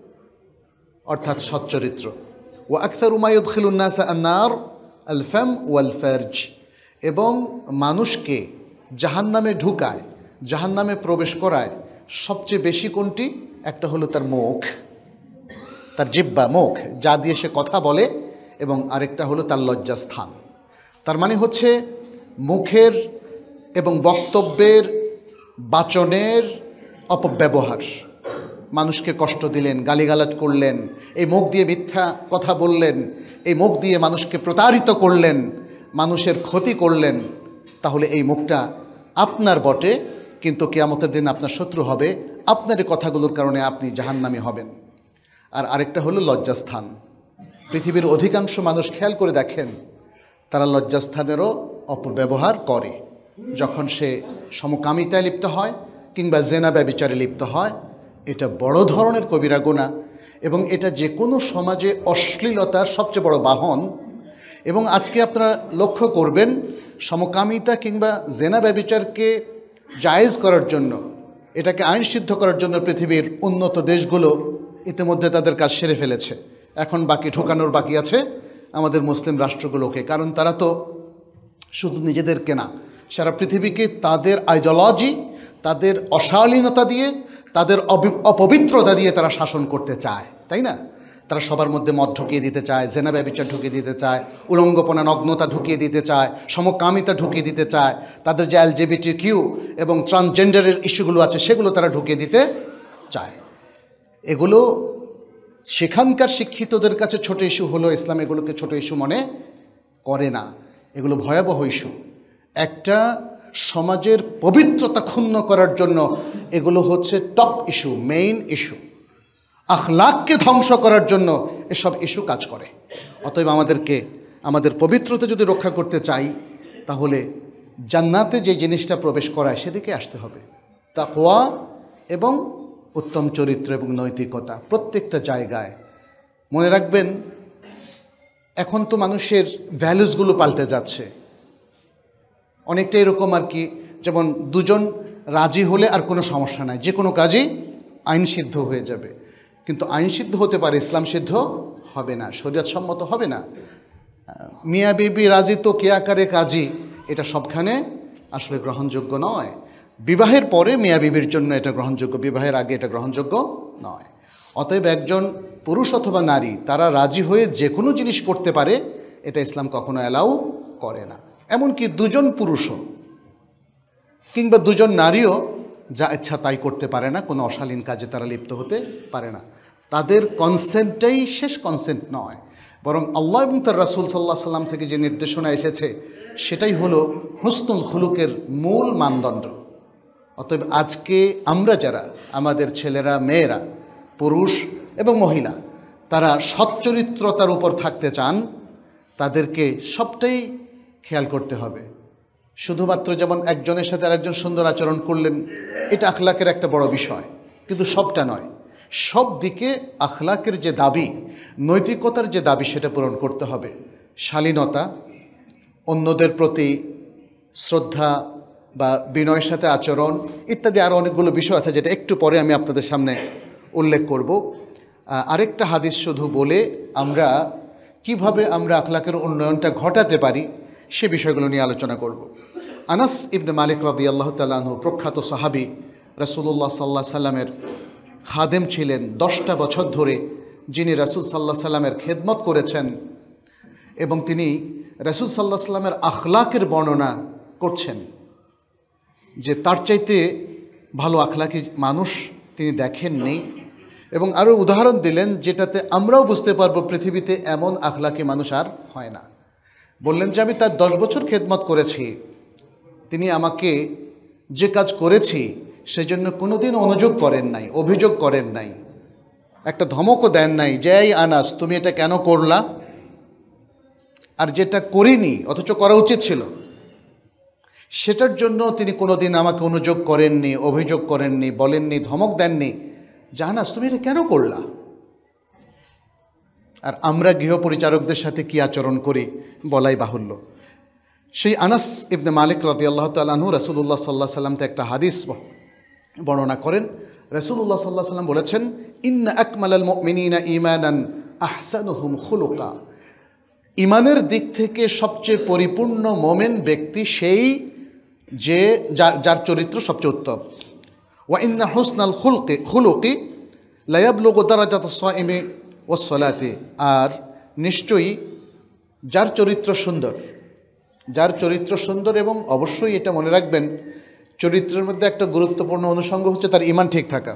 অর্থাৎ সচ্চরিত্র। ওয়া আকসারু মা ইউদখিলুন নাস আন-নার আল ফাম ওয়াল ফারজ। এবং মানুষকে জাহান্নামে ঢুকায়, জাহান্নামে প্রবেশ করায় সবচেয়ে বেশি কোনটি? একটা হলো তার মুখ, তার জিহ্বা, মুখ যা দিয়ে সে কথা বলে, এবং আরেকটা হলো তার লজ্জাস্থান। তার মানে হচ্ছে মুখের এবং বক্তব্যের, বাচনের অপব্যবহার, মানুষকে কষ্ট দিলেন, গালিগালাজ করলেন, এই মুখ দিয়ে মিথ্যা কথা বললেন, এই মুখ দিয়ে মানুষকে প্রতারিত করলেন, মানুষের ক্ষতি করলেন, তাহলে এই মুখটা আপনার বটে, কিন্তু কিয়ামতের দিন আপনার শত্রু হবে। আপনার এই কথাগুলোর কারণে আপনি জাহান্নামী হবেন। আর আরেকটা হলো লজ্জাস্থান। পৃথিবীর অধিকাংশ মানুষ খেয়াল করে দেখেন, তারা লজ্জাস্থানেরও অপব্যবহার করে। যখন সে সমকামিতায় লিপ্ত হয় কিংবা জেনা ব্যভিচারে লিপ্ত হয়, এটা বড় ধরনের কবিরা গুনাহ, এবং এটা যে কোনো সমাজে অশ্লীলতার সবচেয়ে বড় বাহন। এবং আজকে আপনারা লক্ষ্য করবেন, সমকামিতা কিংবা জেনা ব্যভিচারকে জায়েজ করার জন্য, এটাকে আইন সিদ্ধ করার জন্য পৃথিবীর উন্নত দেশগুলো ইতিমধ্যে তাদের কাজ সেরে ফেলেছে। এখন বাকি ঢোকানোর বাকি আছে আমাদের মুসলিম রাষ্ট্রগুলোকে, কারণ তারা তো শুধু নিজেদেরকে না, সারা পৃথিবীকে তাদের আইডিওলজি, তাদের অশালীনতা দিয়ে, তাদের অপবিত্রতা দিয়ে তারা শাসন করতে চায়, তাই না? তারা সবার মধ্যে মদ ঢুকিয়ে দিতে চায়, জেনা ব্যভিচার ঢুকিয়ে দিতে চায়, উলঙ্গপনা, নগ্নতা ঢুকিয়ে দিতে চায়, সমকামিতা ঢুকিয়ে দিতে চায়, তাদের যে এলজিবিটি কিউ এবং ট্রান্সজেন্ডারের ইস্যুগুলো আছে সেগুলো তারা ঢুকিয়ে দিতে চায়। এগুলো সেখানকার শিক্ষিতদের কাছে ছোট ইস্যু হলো, ইসলাম এগুলোকে ছোট ইস্যু মনে করে না। এগুলো ভয়াবহ ইস্যু। একটা সমাজের পবিত্রতা ক্ষুণ্ণ করার জন্য এগুলো হচ্ছে টপ ইস্যু, মেইন ইস্যু। আখলাককে ধ্বংস করার জন্য এসব ইস্যু কাজ করে। অতএব আমাদেরকে আমাদের পবিত্রতা যদি রক্ষা করতে চাই, তাহলে জান্নাতে যে জিনিসটা প্রবেশ করায় সেদিকে আসতে হবে। তাকওয়া এবং উত্তম চরিত্র এবং নৈতিকতা প্রত্যেকটা জায়গায়। মনে রাখবেন, এখন তো মানুষের ভ্যালুসগুলো পাল্টে যাচ্ছে অনেকটা এরকম আর কি, যেমন দুজন রাজি হলে আর কোনো সমস্যা নাই, যে কোনো কাজই আইন সিদ্ধ হয়ে যাবে। কিন্তু আইন সিদ্ধ হতে পারে, ইসলাম সিদ্ধ হবে না, শরীয়ত সম্মত হবে না। মিয়া বিবি রাজি তো কে আকারে কাজী, এটা সবখানে আসলে গ্রহণযোগ্য নয়। বিবাহের পরে মিয়া বিবির জন্য এটা গ্রহণযোগ্য, বিবাহের আগে এটা গ্রহণযোগ্য নয়। অতএব একজন পুরুষ অথবা নারী তারা রাজি হয়ে যে কোনো জিনিস করতে পারে, এটা ইসলাম কখনো অ্যালাউ করে না। এমনকি দুজন পুরুষও কিংবা দুজন নারীও যা ইচ্ছা তাই করতে পারে না, কোনো অশালীন কাজে তারা লিপ্ত হতে পারে না। তাদের কনসেন্টটাই শেষ কনসেন্ট নয়, বরং আল্লাহ এবং তার রাসূল সাল্লাল্লাহু আলাইহি সাল্লাম থেকে যে নির্দেশনা এসেছে সেটাই হলো হুসনুল খুলুকের মূল মানদণ্ড। অতএব আজকে আমরা যারা, আমাদের ছেলেরা, মেয়েরা, পুরুষ এবং মহিলা, তারা সচ্চরিত্রতার উপর থাকতে চান, তাদেরকে সবটাই খেয়াল করতে হবে। শুধুমাত্র যেমন একজনের সাথে আরেকজন সুন্দর আচরণ করলেন, এটা আখলাকের একটা বড় বিষয়, কিন্তু সবটা নয়। সব দিকে আখলাকের যে দাবি, নৈতিকতার যে দাবি, সেটা পূরণ করতে হবে। শালীনতা, অন্যদের প্রতি শ্রদ্ধা বা বিনয়ের সাথে আচরণ ইত্যাদি আরও অনেকগুলো বিষয় আছে, যেটা একটু পরে আমি আপনাদের সামনে উল্লেখ করব। আরেকটা হাদিস শুধু বলে আমরা কিভাবে আমরা আখলাকের উন্নয়নটা ঘটাতে পারি সে বিষয়গুলো নিয়ে আলোচনা করব। আনাস ইবনে মালিক রাদিয়াল্লাহু তাআলা আনহু, প্রখ্যাত সাহাবী, রাসূলুল্লাহ সাল্লাল্লাহু আলাইহি সাল্লামের খাদেম ছিলেন দশটা বছর ধরে, যিনি রাসূল সাল্লাল্লাহু আলাইহি সাল্লামের খেদমত করেছেন, এবং তিনি রাসূল সাল্লাল্লাহু আলাইহি সাল্লামের আখলাকের বর্ণনা করছেন যে তার চাইতে ভালো আখলাকি মানুষ তিনি দেখেননি, এবং আরও উদাহরণ দিলেন যেটাতে আমরাও বুঝতে পারবো পৃথিবীতে এমন আখলাকি মানুষ আর হয় না। বললেন যে আমি তার দশ বছর খেদমত করেছি, তিনি আমাকে যে কাজ করেছি সেজন্য কোনোদিন অনুযোগ করেন নাই, অভিযোগ করেন নাই, একটা ধমকও দেন নাই যে এই আনাস তুমি এটা কেন করলা, আর যেটা করিনি অথচ করা উচিত ছিল সেটার জন্য তিনি কোনোদিন আমাকে অনুযোগ করেননি, অভিযোগ করেননি, বলেননি, ধমক দেননি যে আনাস তুমি এটা কেন করলা। আর আমরা গৃহপরিচারকদের সাথে কি আচরণ করি বলাই বাহুল্য। সেই আনাস ইবনে মালিক রাদিয়াল্লাহু তাআলা আনহু রাসূলুল্লাহ সাল্লাল্লাহু আলাইহি ওয়াসাল্লাম একটা হাদিস বর্ণনা করেন। রাসূলুল্লাহ সাল্লাল্লাহু আলাইহি ওয়াসাল্লাম বলেছেন, ইন্না আকমালাল মুমিনিনা ঈমানান আহসানুহুম খুলুকা। ঈমানের দিক থেকে সবচেয়ে পরিপূর্ণ মুমিন ব্যক্তি সেই যে যার চরিত্র সবচেয়ে উত্তম। ওয়া ইন্না হুসনাল খুলকি খুলুকি লা ইয়াবলুগু দারাজাতাস সাইমি ওয়াস সালাতি। আর নিশ্চয়ই যার চরিত্র সুন্দর, যার চরিত্র সুন্দর, এবং অবশ্যই এটা মনে রাখবেন চরিত্রের মধ্যে একটা গুরুত্বপূর্ণ অনুষঙ্গ হচ্ছে তার ঈমান ঠিক থাকা,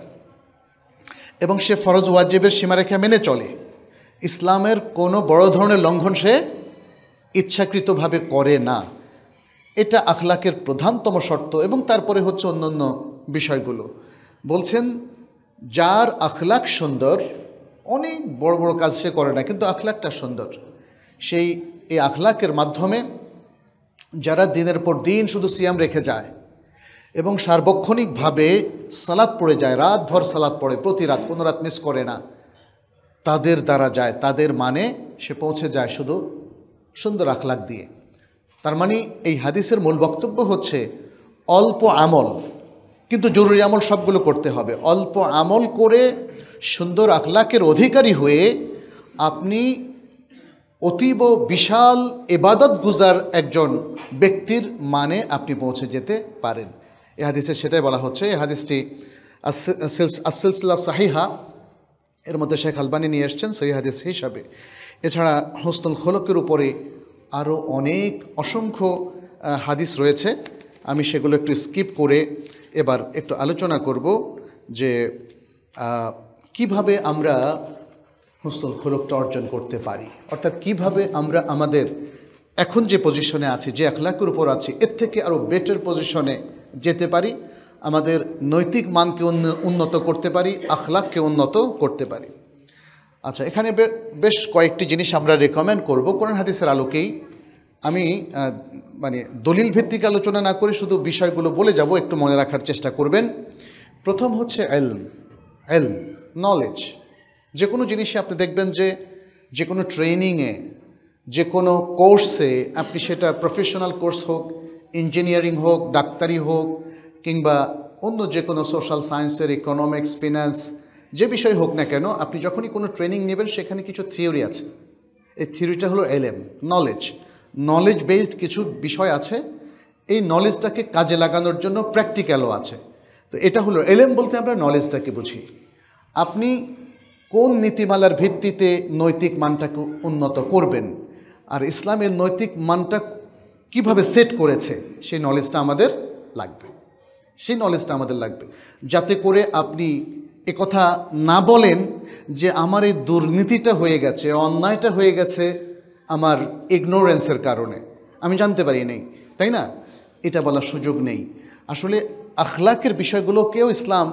এবং সে ফরজ ওয়াজিবের সীমারেখা মেনে চলে। ইসলামের কোনো বড় ধরনের লঙ্ঘন সে ইচ্ছাকৃতভাবে করে না। এটা আখলাকের প্রধানতম শর্ত, এবং তারপরে হচ্ছে অন্যান্য বিষয়গুলো। বলছেন যার আখলাক সুন্দর, অনেক বড় বড় কাজ সে করে না কিন্তু আখলাকটা সুন্দর, সেই এই আখলাকের মাধ্যমে যারা দিনের পর দিন শুধু সিয়াম রেখে যায় এবং সার্বক্ষণিকভাবে সালাত পড়ে যায়, রাতভর সালাত পড়ে, প্রতি রাত, কোনো রাত মিস করে না, তাদের দ্বারা যায়, তাদের মানে সে পৌঁছে যায় শুধু সুন্দর আখলাক দিয়ে। তার মানে এই হাদিসের মূল বক্তব্য হচ্ছে অল্প আমল, কিন্তু জরুরি আমল সবগুলো করতে হবে। অল্প আমল করে সুন্দর আখলাকের অধিকারী হয়ে আপনি অতীব বিশাল ইবাদত গুজার একজন ব্যক্তির মানে আপনি পৌঁছে যেতে পারেন। এই হাদিসে সেটাই বলা হচ্ছে। এই হাদিসটি আস-সিলসিলা সাহিহা এর মধ্যে শেখ আলবানী নিয়ে এসছেন সহিহ হাদিস হিসাবে। এছাড়া হুসনুল খুলুকের উপরে আরও অনেক অসংখ্য হাদিস রয়েছে, আমি সেগুলো একটু স্কিপ করে এবার একটু আলোচনা করব যে কিভাবে আমরা হুসনুল খুলুকটা অর্জন করতে পারি, অর্থাৎ কিভাবে আমরা আমাদের এখন যে পজিশনে আছি, যে আখলাকের উপর আছি, এর থেকে আরও বেটার পজিশনে যেতে পারি, আমাদের নৈতিক মানকে উন্নত করতে পারি, আখলাককে উন্নত করতে পারি। আচ্ছা, এখানে বেশ কয়েকটি জিনিস আমরা রেকমেন্ড করব কোরআন হাদিসের আলোকেই। আমি মানে দলিল ভিত্তিক আলোচনা না করে শুধু বিষয়গুলো বলে যাব, একটু মনে রাখার চেষ্টা করবেন। প্রথম হচ্ছে ইলম, ইলম নলেজ। যে কোনো জিনিসে আপনি দেখবেন যে যে কোনো ট্রেনিংয়ে, যে কোনো কোর্সে, আপনি সেটা প্রফেশনাল কোর্স হোক, ইঞ্জিনিয়ারিং হোক, ডাক্তারি হোক, কিংবা অন্য যে কোনো সোশ্যাল সায়েন্সের, ইকোনমিক্স, ফিন্যান্স, যে বিষয় হোক না কেন, আপনি যখনই কোনো ট্রেনিং নেবেন সেখানে কিছু থিওরি আছে। এই থিওরিটা হলো এলএম, নলেজ। নলেজ বেসড কিছু বিষয় আছে, এই নলেজটাকে কাজে লাগানোর জন্য প্র্যাকটিক্যালও আছে। তো এটা হলো এলএম বলতে আমরা নলেজটাকে বুঝি। আপনি কোন নীতিমালার ভিত্তিতে নৈতিক মানটাকে উন্নত করবেন, আর ইসলামের নৈতিক মানটা কিভাবে সেট করেছে, সেই নলেজটা আমাদের লাগবে। সেই নলেজটা আমাদের লাগবে যাতে করে আপনি একথা না বলেন যে আমার এই দুর্নীতিটা হয়ে গেছে, অন্যায়টা হয়ে গেছে আমার ইগনোরেন্সের কারণে, আমি জানতে পারি নেই, তাই না? এটা বলার সুযোগ নেই। আসলে আখলাকের বিষয়গুলোকেও ইসলাম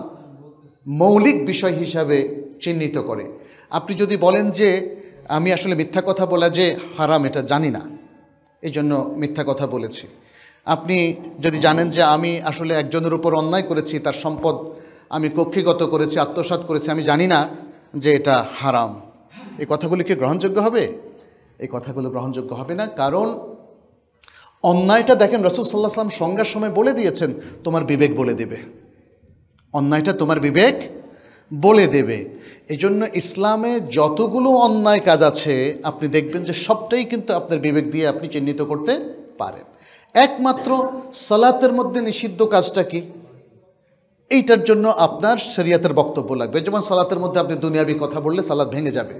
মৌলিক বিষয় হিসাবে চিহ্নিত করে। আপনি যদি বলেন যে আমি আসলে মিথ্যা কথা বলা যে হারাম, এটা জানি না, এই জন্য মিথ্যা কথা বলেছি। আপনি যদি জানেন যে আমি আসলে একজনের উপর অন্যায় করেছি, তার সম্পদ আমি কক্ষিগত করেছি, আত্মসাৎ করেছি, আমি জানি না যে এটা হারাম, এই কথাগুলি কি গ্রহণযোগ্য হবে? এই কথাগুলো গ্রহণযোগ্য হবে না। কারণ অন্যায়টা দেখেন রাসূল সাল্লাল্লাহু আলাইহি ওয়াসাল্লাম সংজ্ঞার সময় বলে দিয়েছেন, তোমার বিবেক বলে দেবে, অন্যায়টা তোমার বিবেক বলে দেবে। এই জন্য ইসলামে যতগুলো অন্যায় কাজ আছে আপনি দেখবেন যে সবটাই কিন্তু আপনার বিবেক দিয়ে আপনি চিহ্নিত করতে পারেন। একমাত্র সালাতের মধ্যে নিষিদ্ধ কাজটা কি, এইটার জন্য আপনার শরীয়তের বক্তব্য লাগবে। যেমন সালাতের মধ্যে আপনি দুনিয়াবি কথা বললে সালাত ভেঙে যাবে।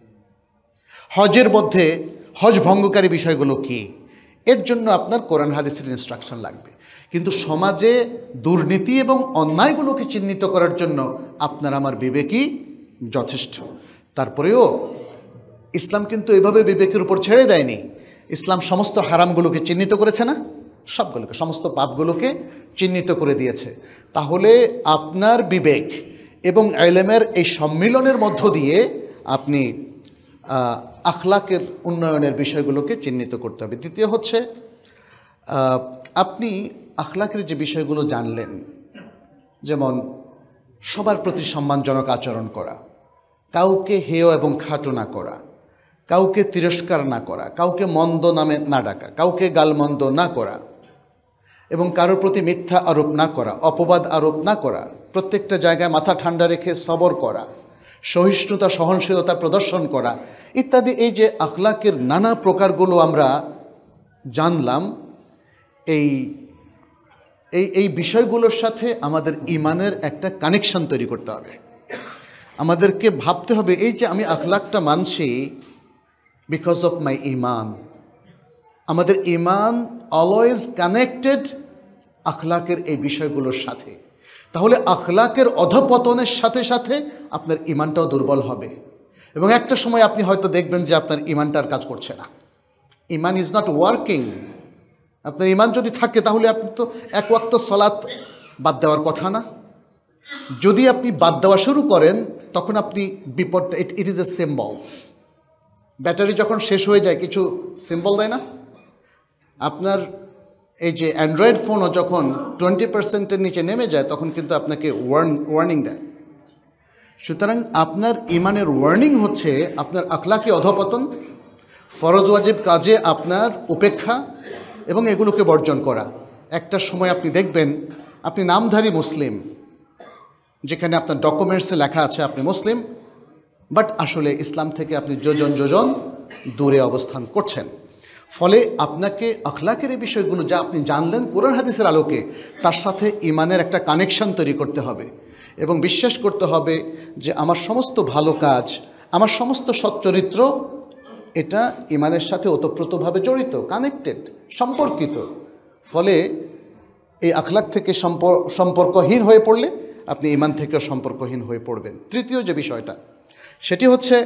হজের মধ্যে হজ ভঙ্গকারী বিষয়গুলো কি, এর জন্য আপনার কোরআন হাদিসের ইনস্ট্রাকশন লাগবে। কিন্তু সমাজে দুর্নীতি এবং অন্যায়গুলোকে চিহ্নিত করার জন্য আপনার আমার বিবেকই যথেষ্ট। তারপরেও ইসলাম কিন্তু এভাবে বিবেকের উপর ছেড়ে দেয়নি ইসলাম সমস্ত হারামগুলোকে চিহ্নিত করেছে না? সবগুলোকে, সমস্ত পাপগুলোকে চিহ্নিত করে দিয়েছে। তাহলে আপনার বিবেক এবং ইলমের এই সম্মিলনের মধ্য দিয়ে আপনি আখলাকের উন্নয়নের বিষয়গুলোকে চিহ্নিত করতে হবে। দ্বিতীয় হচ্ছে, আপনি আখলাকের যে বিষয়গুলো জানলেন, যেমন সবার প্রতি সম্মানজনক আচরণ করা, কাউকে হেয় এবং খাটো না করা, কাউকে তিরস্কার না করা, কাউকে মন্দ নামে না ডাকা, কাউকে গালমন্দ না করা, এবং কারোর প্রতি মিথ্যা আরোপ না করা, অপবাদ আরোপ না করা, প্রত্যেকটা জায়গায় মাথা ঠান্ডা রেখে সবর করা, সহিষ্ণুতা সহনশীলতা প্রদর্শন করা ইত্যাদি, এই যে আখলাকের নানা প্রকারগুলো আমরা জানলাম, এই এই এই বিষয়গুলোর সাথে আমাদের ইমানের একটা কানেকশন তৈরি করতে হবে। আমাদেরকে ভাবতে হবে, এই যে আমি আখলাকটা মানছি বিকজ অফ মাই ইমান, আমাদের ইমান অলওয়েজ কানেক্টেড আখলাকের এই বিষয়গুলোর সাথে। তাহলে আখলাকের অধপতনের সাথে সাথে আপনার ইমানটাও দুর্বল হবে, এবং একটা সময় আপনি হয়তো দেখবেন যে আপনার ইমানটার কাজ করছে না, ইমান ইজ নট ওয়ার্কিং। আপনার ইমান যদি থাকে তাহলে আপনি তো এক ওয়াক্ত সালাত বাদ দেওয়ার কথা না। যদি আপনি বাদ দেওয়া শুরু করেন তখন আপনি বিপদটা, it it is a symbol. Battery যখন শেষ হয়ে যায় কিছু সিম্বল দেয় না? আপনার এই যে অ্যান্ড্রয়েড ফোনও যখন টোয়েন্টি পার্সেন্টের নিচে নেমে যায় তখন কিন্তু আপনাকে ওয়ার্ন ওয়ার্নিং দেয়। সুতরাং আপনার ইমানের ওয়ার্নিং হচ্ছে আপনার আখলাকি অধপতন, ফরজ ওয়াজিব কাজে আপনার উপেক্ষা এবং এগুলোকে বর্জন করা। একটা সময় আপনি দেখবেন আপনি নামধারী মুসলিম, যেখানে আপনার ডকুমেন্টসে লেখা আছে আপনি মুসলিম, বাট আসলে ইসলাম থেকে আপনি যোজন যোজন দূরে অবস্থান করছেন। ফলে আপনাকে আখলাকের এই বিষয়গুলো যা আপনি জানলেন কোরআন হাদিসের আলোকে, তার সাথে ইমানের একটা কানেকশন তৈরি করতে হবে এবং বিশ্বাস করতে হবে যে আমার সমস্ত ভালো কাজ, আমার সমস্ত সচ্চরিত্র এটা ইমানের সাথে ওতপ্রোতভাবে জড়িত, কানেক্টেড, সম্পর্কিত। ফলে এই আখলাক থেকে সম্পর্কহীন হয়ে পড়লে আপনি ইমান থেকেও সম্পর্কহীন হয়ে পড়বেন। তৃতীয় যে বিষয়টা সেটি হচ্ছে,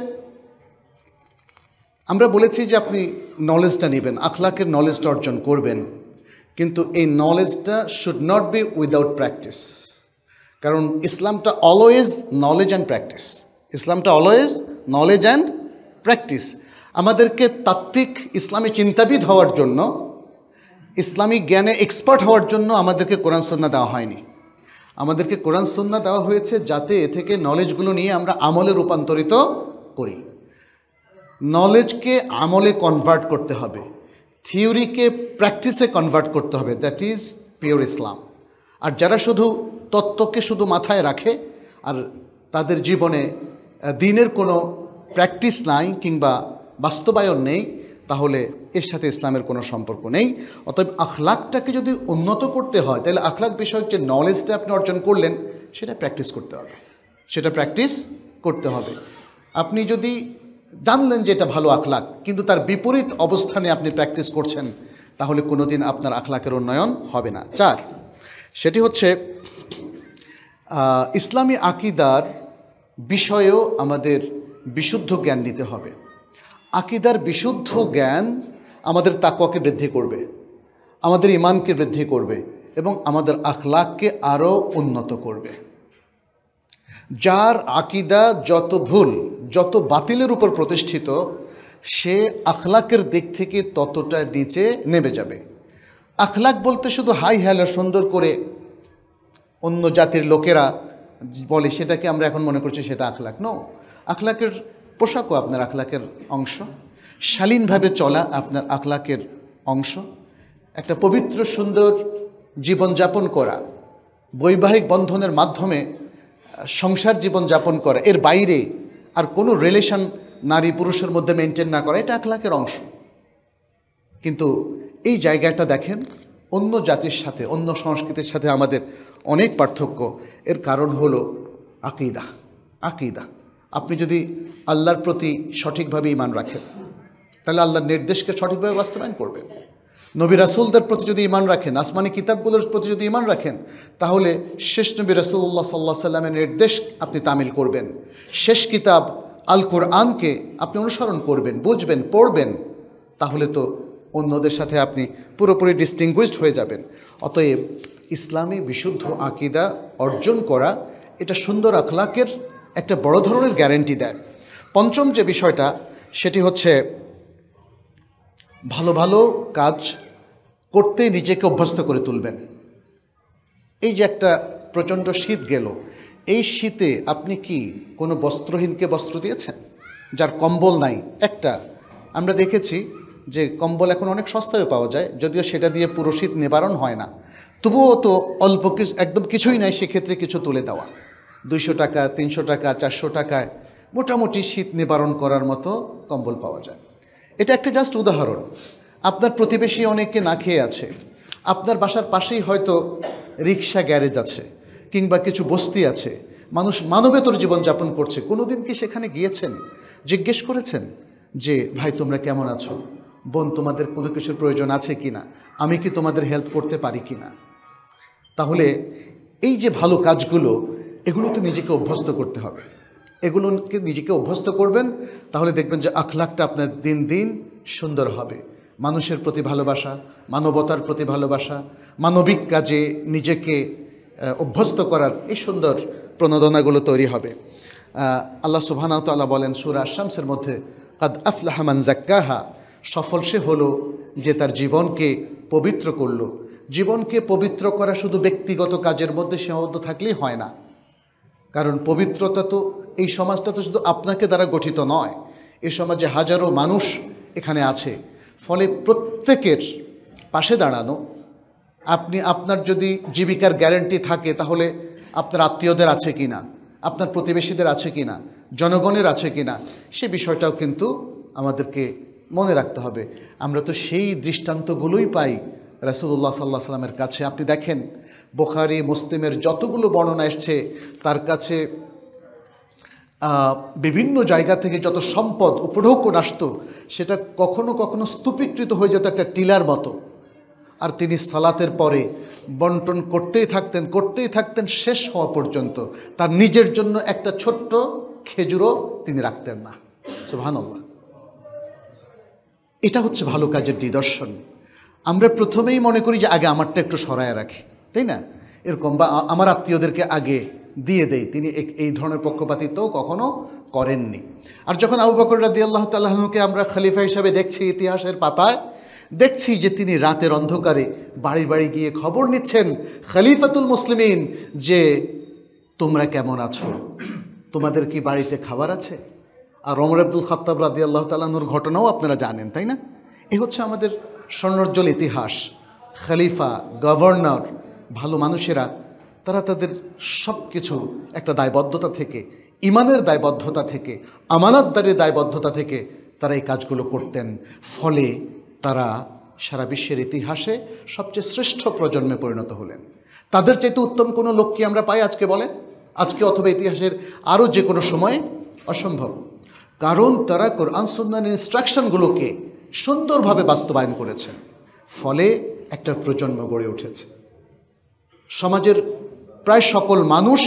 আমরা বলেছি যে আপনি নলেজটা নেবেন, আখলাকের নলেজটা অর্জন করবেন, কিন্তু এই নলেজটা should not be without practice. কারণ ইসলামটা অলওয়েজ নলেজ অ্যান্ড প্র্যাকটিস, ইসলামটা অলওয়েজ নলেজ অ্যান্ড প্র্যাকটিস। আমাদেরকে তাত্ত্বিক ইসলামী চিন্তাবিদ হওয়ার জন্য, ইসলামী জ্ঞানে এক্সপার্ট হওয়ার জন্য আমাদেরকে কোরআন সুন্নাহ দেওয়া হয়নি। আমাদেরকে কোরআন সুন্নাহ দেওয়া হয়েছে যাতে এ থেকে নলেজগুলো নিয়ে আমরা আমলে রূপান্তরিত করি। নলেজকে আমলে কনভার্ট করতে হবে, থিওরিকে প্র্যাকটিসে কনভার্ট করতে হবে, দ্যাট ইজ পিওর ইসলাম। আর যারা শুধু তত্ত্বকে শুধু মাথায় রাখে আর তাদের জীবনে দিনের কোনো প্র্যাকটিস নাই কিংবা বাস্তবায়ন নেই, তাহলে এর সাথে ইসলামের কোনো সম্পর্ক নেই। অতএব আখলাকটাকে যদি উন্নত করতে হয় তাহলে আখলাক বিষয়ক যে নলেজটা আপনি অর্জন করলেন সেটা প্র্যাকটিস করতে হবে, সেটা প্র্যাকটিস করতে হবে। আপনি যদি জানলেন যে এটা ভালো আখলাক কিন্তু তার বিপরীত অবস্থানে আপনি প্র্যাকটিস করছেন, তাহলে কোনো দিন আপনার আখলাকের উন্নয়ন হবে না। চার, সেটি হচ্ছে ইসলামী আকিদার বিষয়েও আমাদের বিশুদ্ধ জ্ঞান নিতে হবে। আকিদার বিশুদ্ধ জ্ঞান আমাদের তাকওয়াকে বৃদ্ধি করবে, আমাদের ইমানকে বৃদ্ধি করবে এবং আমাদের আখলাককে আরও উন্নত করবে। যার আকিদা যত ভুল, যত বাতিলের উপর প্রতিষ্ঠিত, সে আখলাকের দিক থেকে ততটা নিচে নেমে যাবে। আখলাক বলতে শুধু হাই হ্যালো সুন্দর করে অন্য জাতির লোকেরা বলে সেটাকে আমরা এখন মনে করছি সেটা আখলাক। নো, আখলাকের পোশাকও আপনার আখলাকের অংশ, শালীনভাবে চলা আপনার আখলাকের অংশ, একটা পবিত্র সুন্দর জীবনযাপন করা, বৈবাহিক বন্ধনের মাধ্যমে সংসার জীবন যাপন করা, এর বাইরে আর কোনো রিলেশন নারী পুরুষের মধ্যে মেনটেন না করা, এটা আখলাকের অংশ। কিন্তু এই জায়গাটা দেখেন অন্য জাতির সাথে, অন্য সংস্কৃতির সাথে আমাদের অনেক পার্থক্য। এর কারণ হলো আকিদা। আকিদা আপনি যদি আল্লাহর প্রতি সঠিকভাবে ঈমান রাখেন তাহলে আল্লাহর নির্দেশকে সঠিকভাবে বাস্তবায়ন করবেন। নবী রাসূলদের প্রতি যদি ঈমান রাখেন, আসমানি কিতাবগুলোর প্রতি যদি ঈমান রাখেন, তাহলে শেষ নবী রাসূলুল্লাহ সাল্লাল্লাহু আলাইহি সাল্লামের নির্দেশ আপনি তামিল করবেন। শেষ কিতাব আল কোরআনকে আপনি অনুসরণ করবেন, বুঝবেন, পড়বেন। তাহলে তো অন্যদের সাথে আপনি পুরোপুরি ডিস্টিংগুইশড হয়ে যাবেন। অতএব ইসলামী বিশুদ্ধ আকীদা অর্জন করা এটা সুন্দর আখলাকের একটা বড় ধরনের গ্যারান্টি দেয়। পঞ্চম যে বিষয়টা সেটি হচ্ছে ভালো ভালো কাজ করতে নিজেকে অভ্যস্ত করে তুলবেন। এই যে একটা প্রচণ্ড শীত গেল, এই শীতে আপনি কি কোনো বস্ত্রহীনকে বস্ত্র দিয়েছেন? যার কম্বল নাই একটা, আমরা দেখেছি যে কম্বল এখন অনেক সস্তায় পাওয়া যায়, যদিও সেটা দিয়ে পুরো শীত নিবারণ হয় না, তবুও তো অল্প কিছু, একদম কিছুই নাই, সেক্ষেত্রে কিছু তুলে দেওয়া, দুইশো টাকা তিনশো টাকা চারশো টাকায় মোটামুটি শীত নিবারণ করার মতো কম্বল পাওয়া যায়। এটা একটা জাস্ট উদাহরণ। আপনার প্রতিবেশী অনেকে না খেয়ে আছে, আপনার বাসার পাশেই হয়তো রিক্সা গ্যারেজ আছে কিংবা কিছু বস্তি আছে, মানুষ মানবেতর জীবনযাপন করছে। কোনো দিন কি সেখানে গিয়েছেন, জিজ্ঞেস করেছেন যে ভাই তোমরা কেমন আছো, বোন তোমাদের কোনো কিছুর প্রয়োজন আছে কি না, আমি কি তোমাদের হেল্প করতে পারি কি না? তাহলে এই যে ভালো কাজগুলো, এগুলোতে নিজেকে অভ্যস্ত করতে হবে। এগুলোকে নিজেকে অভ্যস্ত করবেন, তাহলে দেখবেন যে আখলাকটা আপনার দিন দিন সুন্দর হবে। মানুষের প্রতি ভালোবাসা, মানবতার প্রতি ভালোবাসা, মানবিক কাজে নিজেকে অভ্যস্ত করার এই সুন্দর প্রণোদনাগুলো তৈরি হবে। আল্লাহ সুবহানাহু ওয়া তাআলা বলেন সূরা আশ-শামসের মধ্যে, কাদ আফলাহা মান যাক্কাহা, সফল সে হলো যে তার জীবনকে পবিত্র করলো। জীবনকে পবিত্র করা শুধু ব্যক্তিগত কাজের মধ্যে সীমাবদ্ধ থাকলেই হয় না, কারণ পবিত্রতা তো, এই সমাজটা তো শুধু আপনাকে দ্বারা গঠিত নয়, এই সমাজে হাজারো মানুষ এখানে আছে। ফলে প্রত্যেকের পাশে দাঁড়ানো, আপনি আপনার যদি জীবিকার গ্যারান্টি থাকে তাহলে আপনার আত্মীয়দের আছে কি না, আপনার প্রতিবেশীদের আছে কি না, জনগণের আছে কি না, সে বিষয়টাও কিন্তু আমাদেরকে মনে রাখতে হবে। আমরা তো সেই দৃষ্টান্তগুলোই পাই রাসূলুল্লাহ সাল্লাল্লাহু আলাইহি ওয়াসাল্লামের কাছে। আপনি দেখেন বুখারী মুসলিমের যতগুলো বর্ণনা এসছে, তার কাছে বিভিন্ন জায়গা থেকে যত সম্পদ উপঢৌকন আসতো, সেটা কখনো কখনো স্তূপীকৃত হয়ে যেত একটা টিলার মতো, আর তিনি সালাতের পরে বন্টন করতেই থাকতেন করতেই থাকতেন শেষ হওয়া পর্যন্ত। তার নিজের জন্য একটা ছোট্ট খেজুরও তিনি রাখতেন না। সুবহানাল্লাহ। এটা হচ্ছে ভালো কাজের নিদর্শন। আমরা প্রথমেই মনে করি যে আগে আমারটা একটু সরায় রাখি, তাই না, এরকম, বা আমার আত্মীয়দেরকে আগে দিয়ে দেই। তিনি এই ধরনের পক্ষপাতিত্বও কখনো করেননি। আর যখন আবু বকর রাদিয়াল্লাহু তাআলা আনহুকে আমরা খলিফা হিসাবে দেখছি ইতিহাসের পাতায়, দেখছি যে তিনি রাতের অন্ধকারে বাড়ি বাড়ি গিয়ে খবর নিচ্ছেন খলিফাতুল মুসলিমিন, যে তোমরা কেমন আছো, তোমাদের কি বাড়িতে খাবার আছে? আর ওমর আব্দুল খাত্তাব রাদিয়াল্লাহু তাআলা আনহুর ঘটনাও আপনারা জানেন, তাই না? এ হচ্ছে আমাদের স্বর্ণোজ্জ্বল ইতিহাস। খলিফা, গভর্নর, ভালো মানুষেরা, তারা তাদের সব কিছু একটা দায়বদ্ধতা থেকে, ইমানের দায়বদ্ধতা থেকে, আমানতদারির দায়বদ্ধতা থেকে তারা এই কাজগুলো করতেন। ফলে তারা সারা বিশ্বের ইতিহাসে সবচেয়ে শ্রেষ্ঠ প্রজন্মে পরিণত হলেন। তাদের চাইতে উত্তম কোনো লোক কি আমরা পাই আজকে বলেন? আজকে অথবা ইতিহাসের আরও যে কোনো সময়ে? অসম্ভব। কারণ তারা কোরআন সুন্নাহর ইনস্ট্রাকশনগুলোকে সুন্দরভাবে বাস্তবায়ন করেছেন। ফলে একটা প্রজন্ম গড়ে উঠেছে। সমাজের প্রায় সকল মানুষ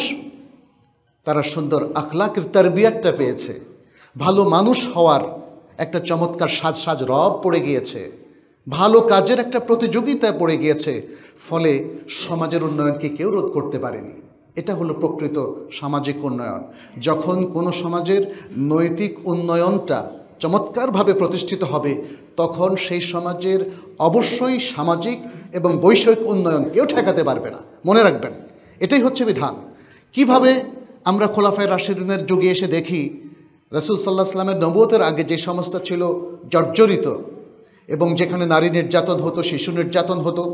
তারা সুন্দর আখলাকের তারবিয়াতটা পেয়েছে। ভালো মানুষ হওয়ার একটা চমৎকার সাজ সাজ রব পড়ে গিয়েছে, ভালো কাজের একটা প্রতিযোগিতায় পড়ে গিয়েছে। ফলে সমাজের উন্নয়নকে কেউ রোধ করতে পারেনি। এটা হলো প্রকৃত সামাজিক উন্নয়ন। যখন কোনো সমাজের নৈতিক উন্নয়নটা চমৎকারভাবে প্রতিষ্ঠিত হবে, তখন সেই সমাজের অবশ্যই সামাজিক এবং বৈষয়িক উন্নয়ন কেউ ঠেকাতে পারবে না। মনে রাখবেন, এটাই হচ্ছে বিধান। কিভাবে আমরা খোলাফায়ে রাশিদিনের যুগে এসে দেখি রাসূল সাল্লাল্লাহু আলাইহি ওয়াসাল্লামের নবুয়তের আগে যে সমাজটা ছিল জর্জরিত, এবং যেখানে নারী নির্যাতন হতো, শিশু নির্যাতন হতো,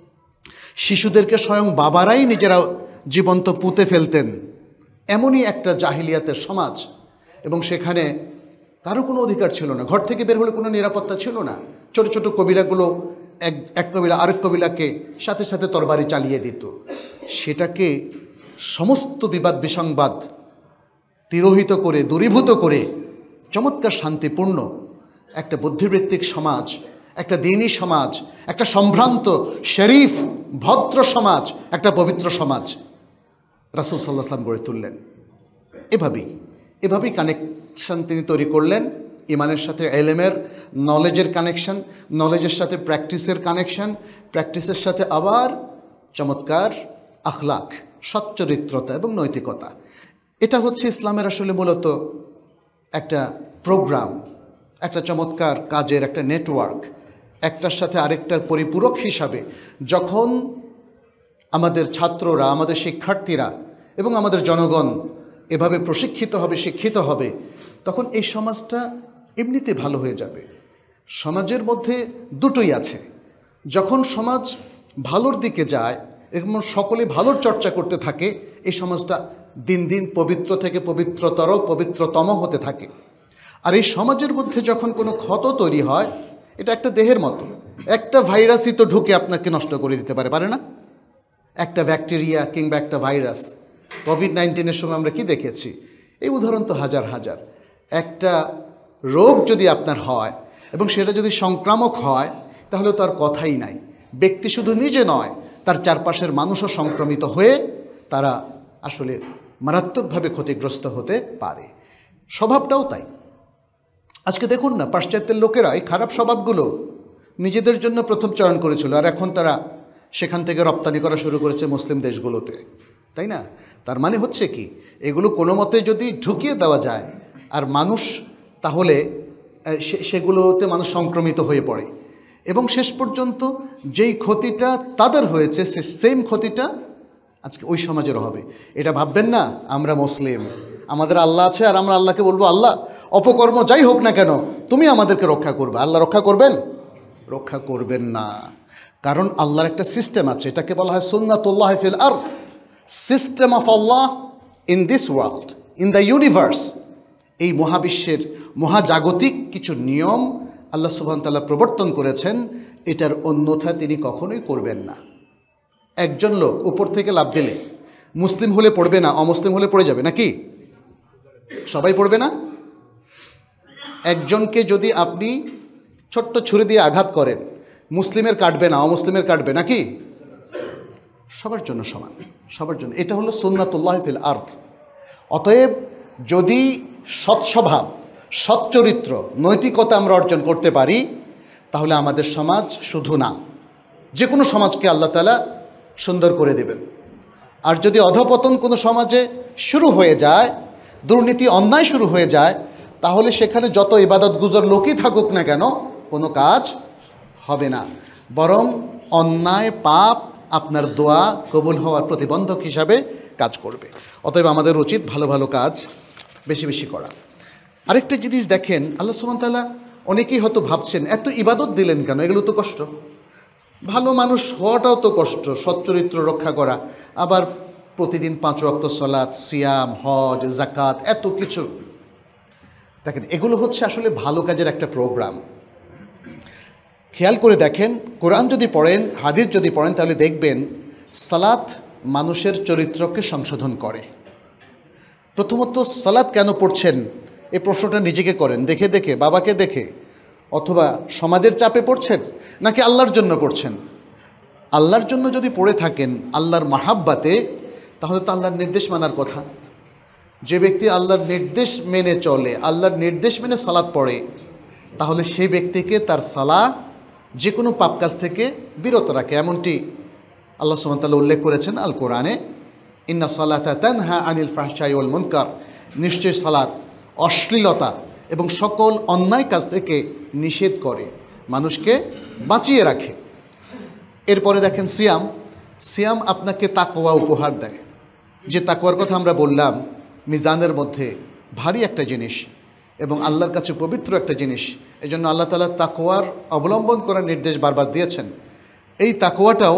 শিশুদেরকে স্বয়ং বাবারাই নিজেরা জীবন্ত পুঁতে ফেলতেন, এমনই একটা জাহিলিয়াতের সমাজ। এবং সেখানে কারো কোনো অধিকার ছিল না, ঘর থেকে বের হলে কোনো নিরাপত্তা ছিল না। ছোট ছোট কবিলাগুলো এক এক কবিলা আরেক কবিলাকে সাথে সাথে তরবারি চালিয়ে দিত। সেটাকে সমস্ত বিবাদ বিসংবাদ তিরোহিত করে, দূরীভূত করে চমৎকার শান্তিপূর্ণ একটা বুদ্ধিবৃত্তিক সমাজ, একটা দ্বীনী সমাজ, একটা সম্ভ্রান্ত শরীফ ভদ্র সমাজ, একটা পবিত্র সমাজ রাসূল সাল্লাল্লাহু আলাইহি ওয়াসাল্লাম গড়ে তুললেন। এভাবেই এভাবেই কানেকশন তিনি তৈরি করলেন ইমানের সাথে এলেমের নলেজের কানেকশন, নলেজের সাথে প্র্যাকটিসের কানেকশন, প্র্যাকটিসের সাথে আবার চমৎকার আখলাক, সচ্চরিত্রতা এবং নৈতিকতা। এটা হচ্ছে ইসলামের আসলে মূলত একটা প্রোগ্রাম, একটা চমৎকার কাজের একটা নেটওয়ার্ক, একটার সাথে আরেকটার পরিপূরক হিসাবে যখন আমাদের ছাত্ররা, আমাদের শিক্ষার্থীরা এবং আমাদের জনগণ এভাবে প্রশিক্ষিত হবে, শিক্ষিত হবে, তখন এই সমাজটা এমনিতে ভালো হয়ে যাবে। সমাজের মধ্যে দুটোই আছে। যখন সমাজ ভালোর দিকে যায় এবং সকলে ভালোর চর্চা করতে থাকে, এই সমাজটা দিন দিন পবিত্র থেকে পবিত্রতর, পবিত্রতম হতে থাকে। আর এই সমাজের মধ্যে যখন কোনো ক্ষত তৈরি হয়, এটা একটা দেহের মতো, একটা ভাইরাসই তো ঢুকে আপনাকে নষ্ট করে দিতে পারে, পারে না? একটা ব্যাকটেরিয়া কিংবা একটা ভাইরাস, কোভিড নাইন্টিনের সময় আমরা কি দেখেছি? এই উদাহরণ তো হাজার হাজার। একটা রোগ যদি আপনার হয় এবং সেটা যদি সংক্রামক হয়, তাহলে তো আর কথাই নাই। ব্যক্তি শুধু নিজে নয়, তার চারপাশের মানুষও সংক্রমিত হয়ে তারা আসলে মারাত্মকভাবে ক্ষতিগ্রস্ত হতে পারে। স্বভাবটাও তাই। আজকে দেখুন না, পাশ্চাত্যের লোকেরা এই খারাপ স্বভাবগুলো নিজেদের জন্য প্রথম চয়ন করেছিল, আর এখন তারা সেখান থেকে রপ্তানি করা শুরু করেছে মুসলিম দেশগুলোতে, তাই না? তার মানে হচ্ছে কি, এগুলো কোনো মতে যদি ঢুকিয়ে দেওয়া যায় আর মানুষ, তাহলে সেগুলোতে মানুষ সংক্রমিত হয়ে পড়ে এবং শেষ পর্যন্ত যেই ক্ষতিটা তাদের হয়েছে সে সেম ক্ষতিটা আজকে ওই সমাজেরও হবে। এটা ভাববেন না আমরা মুসলিম, আমাদের আল্লাহ আছে, আর আমরা আল্লাহকে বলবো, আল্লাহ অপকর্ম যাই হোক না কেন তুমি আমাদেরকে রক্ষা করবে। আল্লাহ রক্ষা করবেন? রক্ষা করবেন না। কারণ আল্লাহর একটা সিস্টেম আছে, এটাকে বলা হয় সুন্নাতুল্লাহ ফিল আরদ, system of Allah in this world, in the universe. এই মহাবিশ্বের মহাজাগতিক কিছু নিয়ম আল্লাহ সুবহানাহু ওয়া তাআলা প্রবর্তন করেছেন, এটার অন্যথা তিনি কখনোই করবেন না। একজন লোক উপর থেকে লাফ দিলে মুসলিম হলে পড়বে না, অমুসলিম হলে পড়ে যাবে নাকি? সবাই পড়বে না? একজনকে যদি আপনি ছোট্ট ছুরি দিয়ে আঘাত করেন, মুসলিমের কাটবে না, অমুসলিমের কাটবে নাকি? সবার জন্য সমান, সবার জন্য। এটা হলো সুন্নাতুল্লাহ ফিল আরদ। অতএব যদি সৎস্বভাব, সচ্চরিত্র, নৈতিকতা আমরা অর্জন করতে পারি, তাহলে আমাদের সমাজ শুধু না, যে কোনো সমাজকে আল্লাহ তাআলা সুন্দর করে দেবেন। আর যদি অধপতন কোনো সমাজে শুরু হয়ে যায়, দুর্নীতি, অন্যায় শুরু হয়ে যায়, তাহলে সেখানে যত ইবাদত গুজার লোকই থাকুক না কেন, কোনো কাজ হবে না। বরং অন্যায়, পাপ আপনার দোয়া কবুল হওয়ার প্রতিবন্ধক হিসাবে কাজ করবে। অতএব আমাদের উচিত ভালো ভালো কাজ বেশি বেশি করা। আরেকটা জিনিস দেখেন, আল্লাহ সুবহানাহু ওয়া তাআলা, অনেকেই হয়তো ভাবছেন এত ইবাদত দিলেন কেন, এগুলো তো কষ্ট। ভালো মানুষ হওয়াটাও তো কষ্ট, সচ্চরিত্র রক্ষা করা, আবার প্রতিদিন পাঁচ ওয়াক্ত সালাত, সিয়াম, হজ, যাকাত, এত কিছু। দেখেন, এগুলো হচ্ছে আসলে ভালো কাজের একটা প্রোগ্রাম। খেয়াল করে দেখেন, কোরআন যদি পড়েন, হাদিস যদি পড়েন, তাহলে দেখবেন সালাত মানুষের চরিত্রকে সংশোধন করে। প্রথমত, সালাত কেন পড়ছেন এই প্রশ্নটা নিজেকে করেন, দেখে দেখে, বাবাকে দেখে, অথবা সমাজের চাপে পড়ছেন নাকি আল্লাহর জন্য পড়ছেন? আল্লাহর জন্য যদি পড়ে থাকেন, আল্লাহর মাহাব্বাতে, তাহলে তো আল্লাহর নির্দেশ মানার কথা। যে ব্যক্তি আল্লাহর নির্দেশ মেনে চলে, আল্লাহর নির্দেশ মেনে সালাত পড়ে, তাহলে সেই ব্যক্তিকে তার সালাহ যে কোনো পাপ কাজ থেকে বিরত রাখে। এমনটি আল্লাহ সুবহানাহু ওয়া তাআলা উল্লেখ করেছেন আল কোরআনে, ইন্না সালাতা তানহা আনিল ফাহশাই ওয়াল মুনকার, নিশ্চয় সালাত অশ্লীলতা এবং সকল অন্যায় কাজ থেকে নিষেধ করে, মানুষকে বাঁচিয়ে রাখে। এরপরে দেখেন সিয়াম, সিয়াম আপনাকে তাকওয়া উপহার দেয়। যে তাকওয়ার কথা আমরা বললাম, মিজানের মধ্যে ভারী একটা জিনিস এবং আল্লাহর কাছে পবিত্র একটা জিনিস। এই জন্য আল্লাহ তাআলা তাকওয়ার অবলম্বন করার নির্দেশ বারবার দিয়েছেন। এই তাকওয়াটাও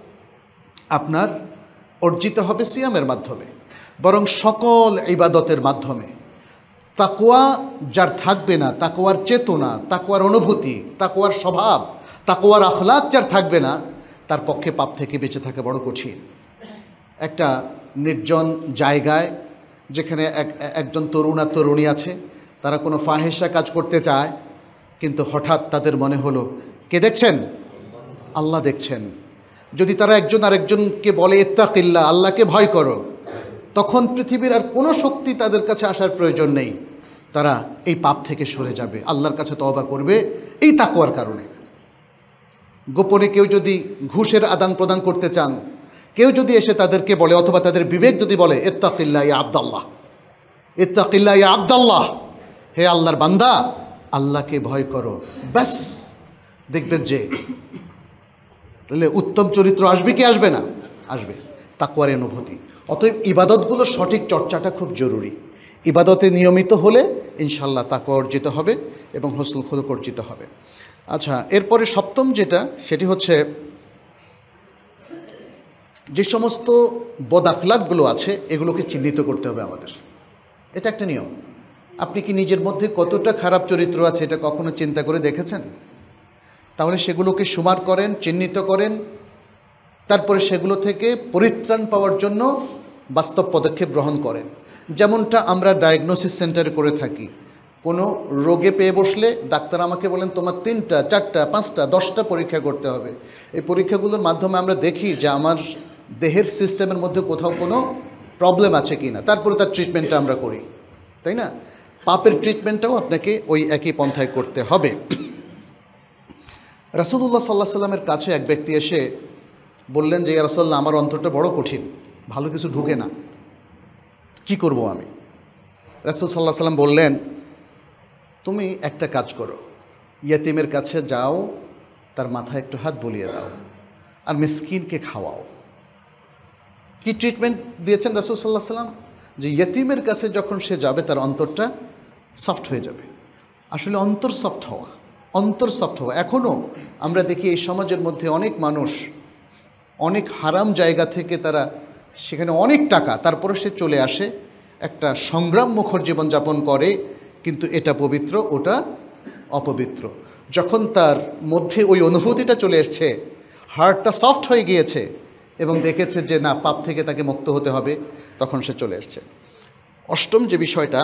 আপনার অর্জিত হবে সিয়ামের মাধ্যমে, বরং সকল ইবাদতের মাধ্যমে। তাকওয়া যার থাকবে না, তাকওয়ার চেতনা, তাকওয়ার অনুভূতি, তাকওয়ার স্বভাব, তাকওয়ার আখলাক যার থাকবে না, তার পক্ষে পাপ থেকে বেঁচে থাকা বড় কঠিন। একটা নির্জন জায়গায় যেখানে এক একজন তরুণ আর তরুণী আছে, তারা কোনো ফাহেসা কাজ করতে চায়, কিন্তু হঠাৎ তাদের মনে হলো কে দেখছেন? আল্লাহ দেখছেন। যদি তারা একজন আরেকজনকে বলে ইত্তাকিল্লাহ, আল্লাহকে ভয় করো, তখন পৃথিবীর আর কোনো শক্তি তাদের কাছে আসার প্রয়োজন নেই। তারা এই পাপ থেকে সরে যাবে, আল্লাহর কাছে তওবা করবে এই তাকওয়ার কারণে। গোপনে কেউ যদি ঘুষের আদান প্রদান করতে চান, কেউ যদি এসে তাদেরকে বলে, অথবা তাদের বিবেক যদি বলে ইত্তাকিল্লাহ ইয়া আব্দাল্লাহ, ইত্তাকিল্লাহ ইয়া আব্দাল্লাহ, হে আল্লাহর বান্দা আল্লাহকে ভয় করো, ব্যাস দেখবেন যে তাহলে উত্তম চরিত্র আসবে কি আসবে না? আসবে, তাকওয়ার অনুভূতি। অতএব ইবাদতগুলো সঠিক চর্চাটা খুব জরুরি। ইবাদতে নিয়মিত হলে ইনশাল্লাহ তাকওয়া অর্জিত হবে এবং হুসনুল খুলুক অর্জিত হবে। আচ্ছা, এরপরে সপ্তম যেটা, সেটি হচ্ছে যে সমস্ত বদ আখলাকগুলো আছে এগুলোকে চিহ্নিত করতে হবে আমাদের। এটা একটা নিয়ম। আপনি কি নিজের মধ্যে কতটা খারাপ চরিত্র আছে এটা কখনো চিন্তা করে দেখেছেন? তাহলে সেগুলোকে সুমার করেন, চিহ্নিত করেন, তারপরে সেগুলো থেকে পরিত্রাণ পাওয়ার জন্য বাস্তব পদক্ষেপ গ্রহণ করেন। যেমনটা আমরা ডায়াগনোসিস সেন্টারে করে থাকি। কোনো রোগে পেয়ে বসলে ডাক্তার আমাকে বলেন তোমার তিনটা, চারটা, পাঁচটা, দশটা পরীক্ষা করতে হবে। এই পরীক্ষাগুলোর মাধ্যমে আমরা দেখি যে আমার দেহের সিস্টেমের মধ্যে কোথাও কোনো প্রবলেম আছে কি না, তারপরে তার ট্রিটমেন্টটা আমরা করি, তাই না? পাপের ট্রিটমেন্টটাও আপনাকে ওই একই পন্থায় করতে হবে। রাসূলুল্লাহ সাল্লাল্লাহু আলাইহি সাল্লামের কাছে এক ব্যক্তি এসে বললেন যে ইয়া রাসূলুল্লাহ, আমার অন্তরটা বড় কঠিন, ভালো কিছু ঢুকে না, কি করব আমি? রাসূল সাল্লাল্লাহু আলাইহি সাল্লাম বললেন, তুমি একটা কাজ করো, ইয়েতিমের কাছে যাও, তার মাথায় একটু হাত বুলিয়ে দাও, আর মিসকিনকে খাওয়াও। কি ট্রিটমেন্ট দিয়েছেন রাসূল সাল্লাল্লাহু আলাইহি সাল্লাম? যে ইয়েতিমের কাছে যখন সে যাবে তার অন্তরটা সফট হয়ে যাবে। আসলে অন্তর সফট হওয়া, অন্তর সফট হওয়া। এখনও আমরা দেখি এই সমাজের মধ্যে অনেক মানুষ অনেক হারাম জায়গা থেকে, তারা সেখানে অনেক টাকা, তারপরে সে চলে আসে, একটা সংগ্রাম মুখর জীবনযাপন করে, কিন্তু এটা পবিত্র, ওটা অপবিত্র। যখন তার মধ্যে ওই অনুভূতিটা চলে এসছে, হার্টটা সফট হয়ে গিয়েছে এবং দেখেছে যে না, পাপ থেকে তাকে মুক্ত হতে হবে, তখন সে চলে এসছে। অষ্টম যে বিষয়টা,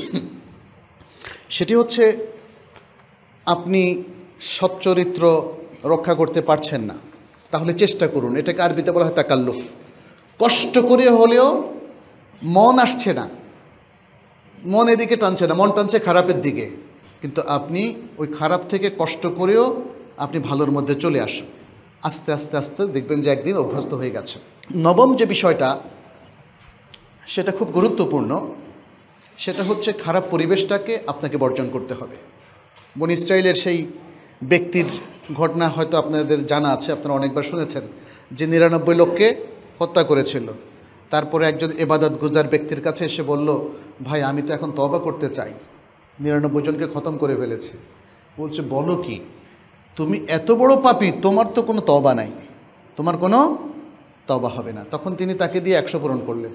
সেটি হচ্ছে আপনি সচ্চরিত্র রক্ষা করতে পারছেন না, তাহলে চেষ্টা করুন। এটাকে আরবিতে বলা হয় তাকাল্লুফ। কষ্ট করে হলেও মন আসছে না, মন এদিকে টানছে না, মন টানছে খারাপের দিকে, কিন্তু আপনি ওই খারাপ থেকে কষ্ট করেও আপনি ভালোর মধ্যে চলে আসুন। আস্তে আস্তে আস্তে দেখবেন যে একদিন অভ্যস্ত হয়ে গেছে। নবম যে বিষয়টা, সেটা খুব গুরুত্বপূর্ণ, সেটা হচ্ছে খারাপ পরিবেশটাকে আপনাকে বর্জন করতে হবে। বনী ইসরাইলের সেই ব্যক্তির ঘটনা হয়তো আপনাদের জানা আছে, আপনারা অনেকবার শুনেছেন, যে নিরানব্বই লোককে হত্যা করেছিল। তারপরে একজন ইবাদত গুজার ব্যক্তির কাছে এসে বলল, ভাই আমি তো এখন তওবা করতে চাই, নিরানব্বই জনকে খতম করে ফেলেছি। বলছে, বলো কি, তুমি এত বড় পাপী, তোমার তো কোনো তওবা নাই, তোমার কোনো তওবা হবে না। তখন তিনি তাকে দিয়ে একশো পূরণ করলেন।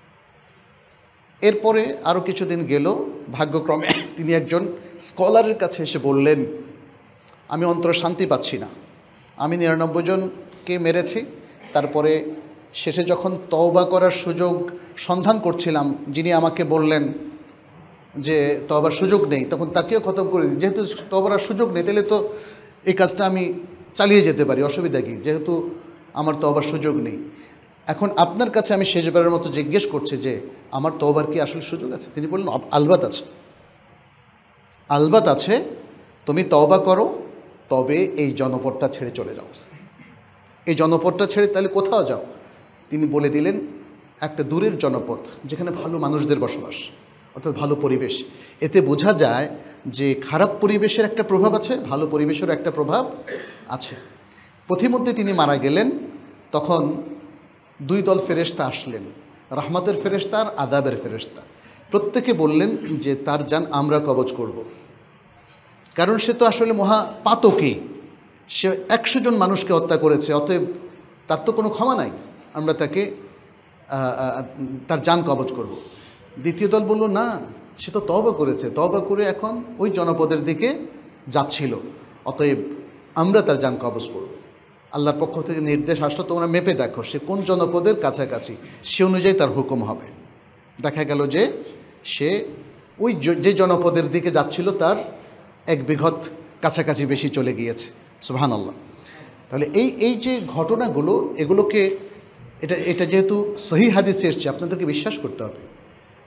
এরপরে আরও কিছুদিন গেল, ভাগ্যক্রমে তিনি একজন স্কলারের কাছে এসে বললেন, আমি অন্তরে শান্তি পাচ্ছি না, আমি নিরানব্বই জনকে মেরেছি, তারপরে শেষে যখন তওবা করার সুযোগ সন্ধান করছিলাম, যিনি আমাকে বললেন যে তওবার সুযোগ নেই, তখন তাকেও খতম করে দিই। যেহেতু তওবার সুযোগ নেই, তাহলে তো এই কাজটা আমি চালিয়ে যেতে পারি, অসুবিধা কী, যেহেতু আমার তওবার সুযোগ নেই। এখন আপনার কাছে আমি শেষবারের মতো জিজ্ঞেস করছি যে আমার তওবার কি আসলে সুযোগ আছে? তিনি বললেন, আলবাত আছে, আলবাত আছে, তুমি তওবা করো, তবে এই জনপদটা ছেড়ে চলে যাও। এই জনপদটা ছেড়ে তাহলে কোথাও যাও? তিনি বলে দিলেন, একটা দূরের জনপদ যেখানে ভালো মানুষদের বসবাস, অর্থাৎ ভালো পরিবেশ। এতে বোঝা যায় যে খারাপ পরিবেশের একটা প্রভাব আছে, ভালো পরিবেশের একটা প্রভাব আছে। পথিমধ্যে তিনি মারা গেলেন। তখন দুই দল ফেরেশতা আসলেন, রহমতের ফেরেশতা আর আযাবের ফেরেশতা। প্রত্যেকে বললেন যে তার জান আমরা কবজ করব, কারণ সে তো আসলে মহা পাতকী, সে একশো জন মানুষকে হত্যা করেছে, অতএব তার তো কোনো ক্ষমা নাই, আমরা তাকে তার জান কবজ করব। দ্বিতীয় দল বলল, না, সে তো তওবা করেছে, তওবা করে এখন ওই জনপদের দিকে যাচ্ছিল, অতএব আমরা তার জান কবজ করব। আল্লাহর পক্ষ থেকে নির্দেশ আসলো, তোমরা মেপে দেখো সে কোন জনপদের কাছাকাছি, সে অনুযায়ী তার হুকুম হবে। দেখা গেল যে সে ওই যে জনপদের দিকে যাচ্ছিল তার এক বিঘত কাছাকাছি বেশি চলে গিয়েছে। সুবহানাল্লাহ। তাহলে এই এই যে ঘটনাগুলো, এগুলোকে এটা এটা যেহেতু সহিহ হাদিসে এসেছে, আপনাদেরকে বিশ্বাস করতে হবে।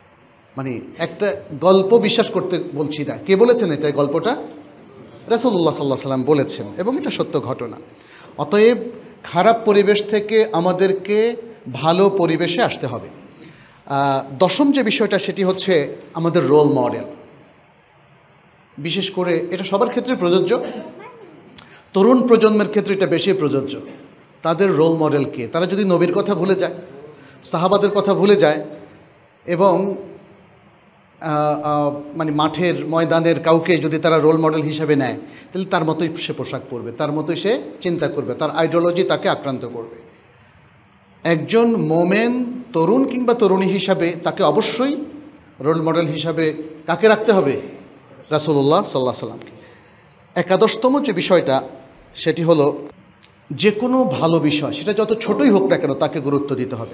মানে একটা গল্প বিশ্বাস করতে বলছি না, কে বলেছেন এটা গল্পটা? রাসূলুল্লাহ সাল্লাল্লাহু আলাইহি ওয়াসাল্লাম বলেছেন এবং এটা সত্য ঘটনা। অতএব খারাপ পরিবেশ থেকে আমাদেরকে ভালো পরিবেশে আসতে হবে। দশম যে বিষয়টা সেটি হচ্ছে আমাদের রোল মডেল। বিশেষ করে এটা সবার ক্ষেত্রে প্রযোজ্য, তরুণ প্রজন্মের ক্ষেত্রে এটা বেশি প্রযোজ্য। তাদের রোল মডেল কে? তারা যদি নবীর কথা ভুলে যায়, সাহাবাদের কথা ভুলে যায় এবং মানে মাঠের ময়দানের কাউকে যদি তারা রোল মডেল হিসেবে নেয়, তাহলে তার মতোই সে পোশাক পরবে, তার মতোই সে চিন্তা করবে, তার আইডিওলজি তাকে আক্রান্ত করবে। একজন মোমেন তরুণ কিংবা তরুণী হিসাবে তাকে অবশ্যই রোল মডেল হিসাবে কাকে রাখতে হবে? রাসূলুল্লাহ সাল্লাল্লাহু আলাইহি সাল্লামকে। একাদশতম যে বিষয়টা সেটি হলো যে কোনো ভালো বিষয় সেটা যত ছোটই হোক না কেন তাকে গুরুত্ব দিতে হবে,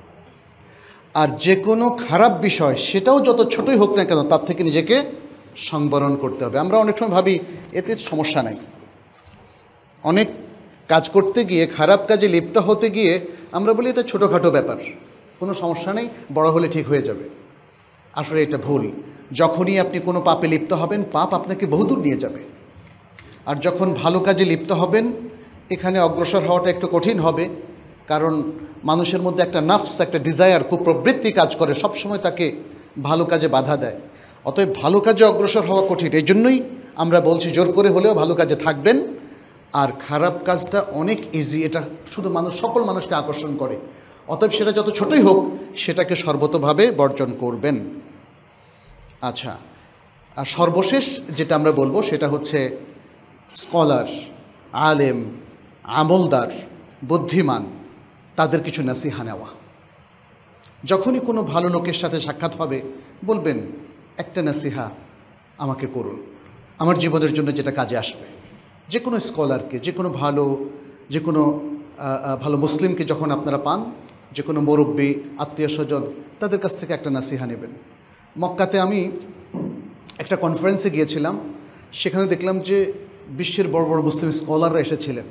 আর যে কোনো খারাপ বিষয় সেটাও যত ছোটই হোক না কেন তার থেকে নিজেকে সংবরণ করতে হবে। আমরা অনেক সময় ভাবি এতে সমস্যা নাই, অনেক কাজ করতে গিয়ে খারাপ কাজে লিপ্ত হতে গিয়ে আমরা বলি এটা ছোটোখাটো ব্যাপার, কোনো সমস্যা নেই, বড় হলে ঠিক হয়ে যাবে। আসলে এটা ভুল। যখনই আপনি কোনো পাপে লিপ্ত হবেন, পাপ আপনাকে বহুদূর নিয়ে যাবে। আর যখন ভালো কাজে লিপ্ত হবেন, এখানে অগ্রসর হওয়াটা একটু কঠিন হবে, কারণ মানুষের মধ্যে একটা নাফস, একটা ডিজায়ার, কুপ্রবৃত্তি কাজ করে, সবসময় তাকে ভালো কাজে বাধা দেয়। অতএব ভালো কাজে অগ্রসর হওয়া কঠিন। এই জন্যই আমরা বলছি জোর করে হলেও ভালো কাজে থাকবেন। আর খারাপ কাজটা অনেক ইজি, এটা শুধু মানুষ, সকল মানুষকে আকর্ষণ করে। অতএব সেটা যত ছোটই হোক সেটাকে সর্বতোভাবে বর্জন করবেন। আচ্ছা, আর সর্বশেষ যেটা আমরা বলবো সেটা হচ্ছে স্কলার, আলেম, আমলদার, বুদ্ধিমান তাদের কিছু নাসিহা নেওয়া। যখনই কোনো ভালো লোকের সাথে সাক্ষাৎ হবে বলবেন একটা নাসিহা আমাকে করুন, আমার জীবনের জন্য যেটা কাজে আসবে। যে কোনো স্কলারকে, যে কোনো ভালো যে কোনো ভালো মুসলিমকে যখন আপনারা পান, যে কোনো মুরব্বী, আত্মীয় স্বজন, তাদের কাছ থেকে একটা নাসিহা নেবেন। মক্কাতে আমি একটা কনফারেন্সে গিয়েছিলাম, সেখানে দেখলাম যে বিশ্বের বড় বড় মুসলিম স্কলাররা এসেছিলেন।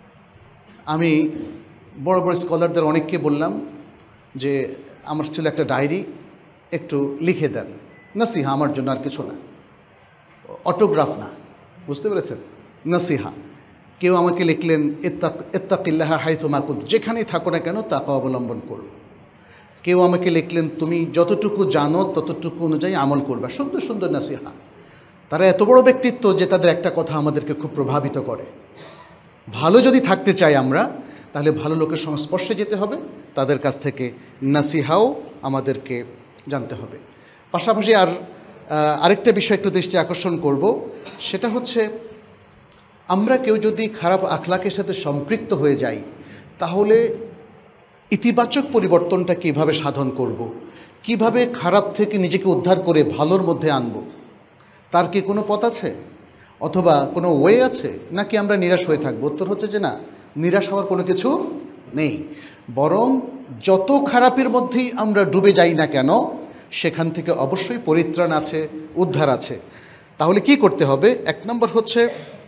আমি বড় বড় স্কলারদের অনেককে বললাম যে আমার ছিল একটা ডায়েরি, একটু লিখে দেন নাসিহা আমার জন্য, আর কিছু না, অটোগ্রাফ না, বুঝতে পেরেছেন? নাসিহা। কেউ আমাকে লিখলেন ইত্তাক ইত্তাকিল্লাহা হাইথুমা কুন্ত, যেখানেই থাকো না কেন তাকে অবলম্বন করো। কেউ আমাকে লিখলেন তুমি যতটুকু জানো ততটুকু অনুযায়ী আমল করবে। সুন্দর সুন্দর নাসিহা। তারা এত বড় ব্যক্তিত্ব যে তাদের একটা কথা আমাদেরকে খুব প্রভাবিত করে। ভালো যদি থাকতে চাই আমরা, তাহলে ভালো লোকের সংস্পর্শে যেতে হবে, তাদের কাছ থেকে নাসিহাও আমাদেরকে জানতে হবে। পাশাপাশি আর আরেকটা বিষয় একটু দৃষ্টি আকর্ষণ করব, সেটা হচ্ছে আমরা কেউ যদি খারাপ আখলাকের সাথে সম্পৃক্ত হয়ে যাই, তাহলে ইতিবাচক পরিবর্তনটা কিভাবে সাধন করব, কিভাবে খারাপ থেকে নিজেকে উদ্ধার করে ভালোর মধ্যে আনব, তার কি কোনো পথ আছে অথবা কোনো ওয়ে আছে, নাকি আমরা নিরাশ হয়ে থাকবো? উত্তর হচ্ছে যে না, নিরাশ হওয়ার কোনো কিছু নেই, বরং যত খারাপের মধ্যেই আমরা ডুবে যাই না কেন সেখান থেকে অবশ্যই পরিত্রাণ আছে, উদ্ধার আছে। তাহলে কি করতে হবে? এক নম্বর হচ্ছে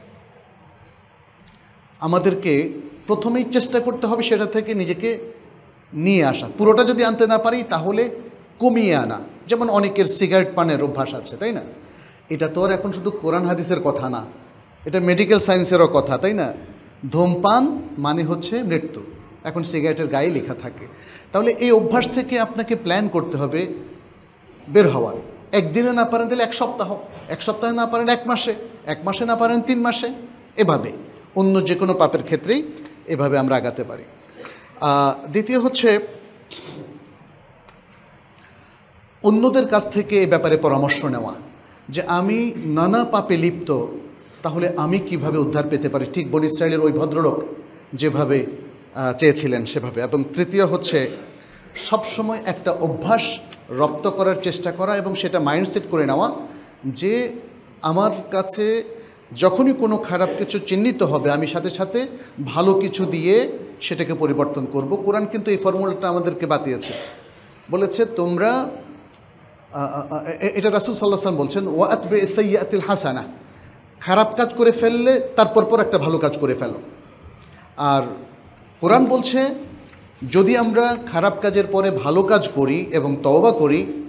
আমাদেরকে প্রথমেই চেষ্টা করতে হবে সেটা থেকে নিজেকে নিয়ে আসা। পুরোটা যদি আনতে না পারি তাহলে কমিয়ে আনা। যেমন অনেকের সিগারেট পানের অভ্যাস আছে, তাই না? এটা তো আর এখন শুধু কোরআন হাদিসের কথা না, এটা মেডিকেল সায়েন্সেরও কথা, তাই না? ধূমপান মানে হচ্ছে মৃত্যু, এখন সিগারেটের গায়ে লেখা থাকে। তাহলে এই অভ্যাস থেকে আপনাকে প্ল্যান করতে হবে বের হওয়ার। একদিনে না পারেন তাহলে এক সপ্তাহ, এক সপ্তাহে না পারেন এক মাসে, এক মাসে না পারেন তিন মাসে, এভাবে অন্য যে কোনো পাপের ক্ষেত্রেই এভাবে আমরা আগাতে পারি। দ্বিতীয় হচ্ছে অন্যদের কাছ থেকে এ ব্যাপারে পরামর্শ নেওয়া, যে আমি নানা পাপে লিপ্ত, তাহলে আমি কিভাবে উদ্ধার পেতে পারি, ঠিক বনী ইসরাইলের ওই ভদ্রলোক যেভাবে চেয়েছিলেন সেভাবে। এবং তৃতীয় হচ্ছে সবসময় একটা অভ্যাস রপ্ত করার চেষ্টা করা এবং সেটা মাইন্ডসেট করে নেওয়া যে আমার কাছে যখনই কোনো খারাপ কিছু চিহ্নিত হবে আমি সাথে সাথে ভালো কিছু দিয়ে সেটাকে পরিবর্তন করব। কোরআন কিন্তু এই ফর্মুলাটা আমাদেরকে বাতিয়েছে, বলেছে তোমরা, এটা রাসূল সাল্লাল্লাহু আলাইহি ওয়াসাল্লাম বলছেন, ওয়াতবি সাইয়্যাতিল হাসানা, খারাপ কাজ করে ফেললে তারপর পর একটা ভালো কাজ করে ফেলো। আর কোরআন বলছে যদি আমরা খারাপ কাজের পরে ভালো কাজ করি এবং তওবা করি,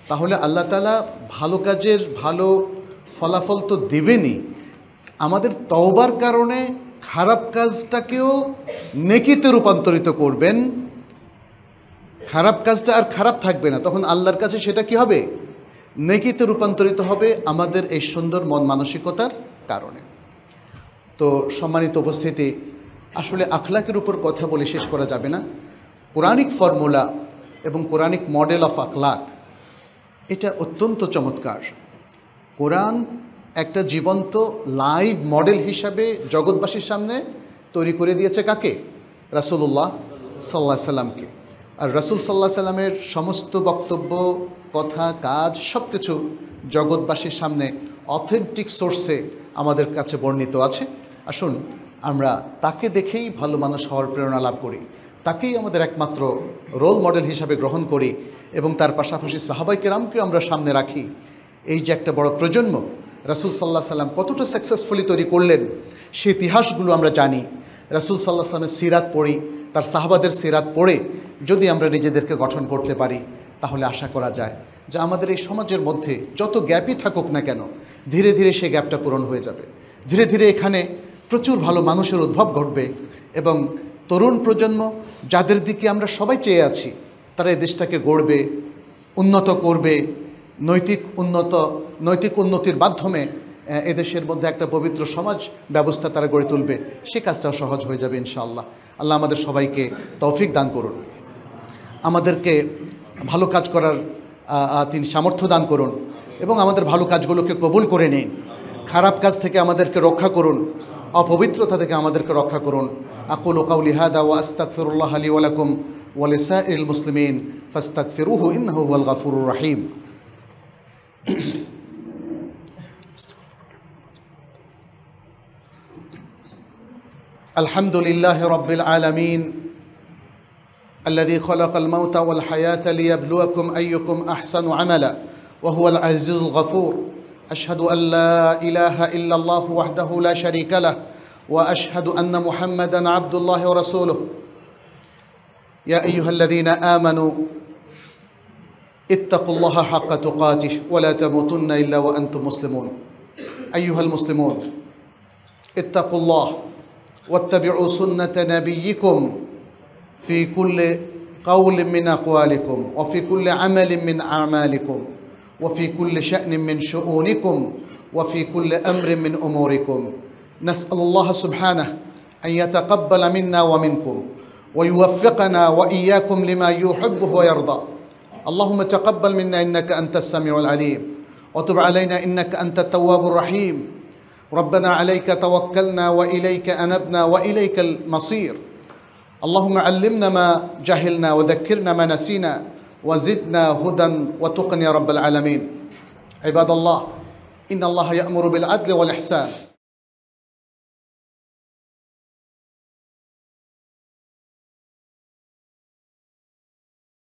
তাহলে আল্লাহ তাআলা ভালো কাজের ভালো ফলাফল তো দেবেনই, আমাদের তওবার কারণে খারাপ কাজটাকেও নেকিতে রূপান্তরিত করবেন। খারাপ কাজটা আর খারাপ থাকবে না, তখন আল্লাহর কাছে সেটা কি হবে? নেকিতে রূপান্তরিত হবে আমাদের এই সুন্দর মন মানসিকতার কারণে। তো সম্মানিত উপস্থিতি, আসলে আখলাকের উপর কথা বলে শেষ করা যাবে না। কোরআনিক ফর্মুলা এবং কোরআনিক মডেল অফ আখলাক এটা অত্যন্ত চমৎকার। কোরআন একটা জীবন্ত লাইভ মডেল হিসাবে জগৎবাসীর সামনে তৈরি করে দিয়েছে কাকে? রাসূলুল্লাহ সাল্লাল্লাহু আলাইহি সাল্লামকে। আর রাসূল সাল্লাল্লাহু আলাইহি সাল্লামের সমস্ত বক্তব্য, কথা, কাজ সব কিছু জগৎবাসীর সামনে অথেন্টিক সোর্সে আমাদের কাছে বর্ণিত আছে। আসুন আমরা তাকে দেখেই ভালো মানুষ হওয়ার প্রেরণা লাভ করি, তাকেই আমাদের একমাত্র রোল মডেল হিসাবে গ্রহণ করি এবং তার পাশাপাশি সাহাবায়ে কেরামকেও আমরা সামনে রাখি। এই যে একটা বড় প্রজন্ম রাসূল সাল্লাল্লাহু আলাইহি সাল্লাম কতটা সাকসেসফুলি তৈরি করলেন সেই ইতিহাসগুলো আমরা জানি। রাসূল সাল্লাল্লাহু আলাইহি সাল্লামের সিরাত পড়ি, তার সাহাবাদের সিরাত পড়ে যদি আমরা নিজেদেরকে গঠন করতে পারি তাহলে আশা করা যায় যে আমাদের এই সমাজের মধ্যে যত গ্যাপই থাকুক না কেন ধীরে ধীরে সেই গ্যাপটা পূরণ হয়ে যাবে। ধীরে ধীরে এখানে প্রচুর ভালো মানুষের উদ্ভব ঘটবে এবং তরুণ প্রজন্ম যাদের দিকে আমরা সবাই চেয়ে আছি তারা এই দেশটাকে গড়বে, উন্নত করবে, নৈতিক উন্নত নৈতিক উন্নতির মাধ্যমে এদেশের মধ্যে একটা পবিত্র সমাজ ব্যবস্থা তারা গড়ে তুলবে। সে কাজটাও সহজ হয়ে যাবে ইনশাআল্লাহ। আল্লাহ আমাদের সবাইকে তৌফিক দান করুন, আমাদেরকে ভালো কাজ করার তিনি সামর্থ্য দান করুন এবং আমাদের ভালো কাজগুলোকে কবুল করে নিন। খারাপ কাজ থেকে আমাদেরকে রক্ষা করুন, অপবিত্রতা থেকে আমাদেরকে রক্ষা করুন। আকুলু কাউলি হাদা ওয়া আস্তাগফিরুল্লাহ লি ওয়া লাকুম ওয়া লিসাইরিল মুসলিমিন ফাস্তাগফিরুহু ইন্নাহু হুয়াল গাফুরুর রহিম। আলহামদুলিল্লাহি রাব্বিল আলামিন الذي خلق الموت والحياة ليبلوكم أيكم أحسن عملا وهو العزيز الغفور. أشهد أن لا إله إلا الله وحده لا شريك له وأشهد أن محمدا عبد الله ورسوله. يا أيها الذين آمنوا اتقوا الله حق تقاته ولا تموتن إلا وأنتم مسلمون. أيها المسلمون اتقوا الله واتبعوا سنة نبيكم في كل قول من أقوالكم وفي كل عمل من أعمالكم وفي كل شأن من شؤونكم وفي كل أمر من أموركم. نسأل الله سبحانه أن يتقبل منا ومنكم ويوفقنا وإياكم لما يحبه ويرضى. اللهم تقبل منا إنك أنت السميع العليم وتب علينا إنك أنت التواب الرحيم. ربنا عليك توكلنا وإليك أنبنا وإليك المصير. اللهم علمنا ما جهلنا وذكرنا ما نسينا وزدنا هدى وتقى يا رب العالمين. عباد الله إن الله يأمر بالعدل والإحسان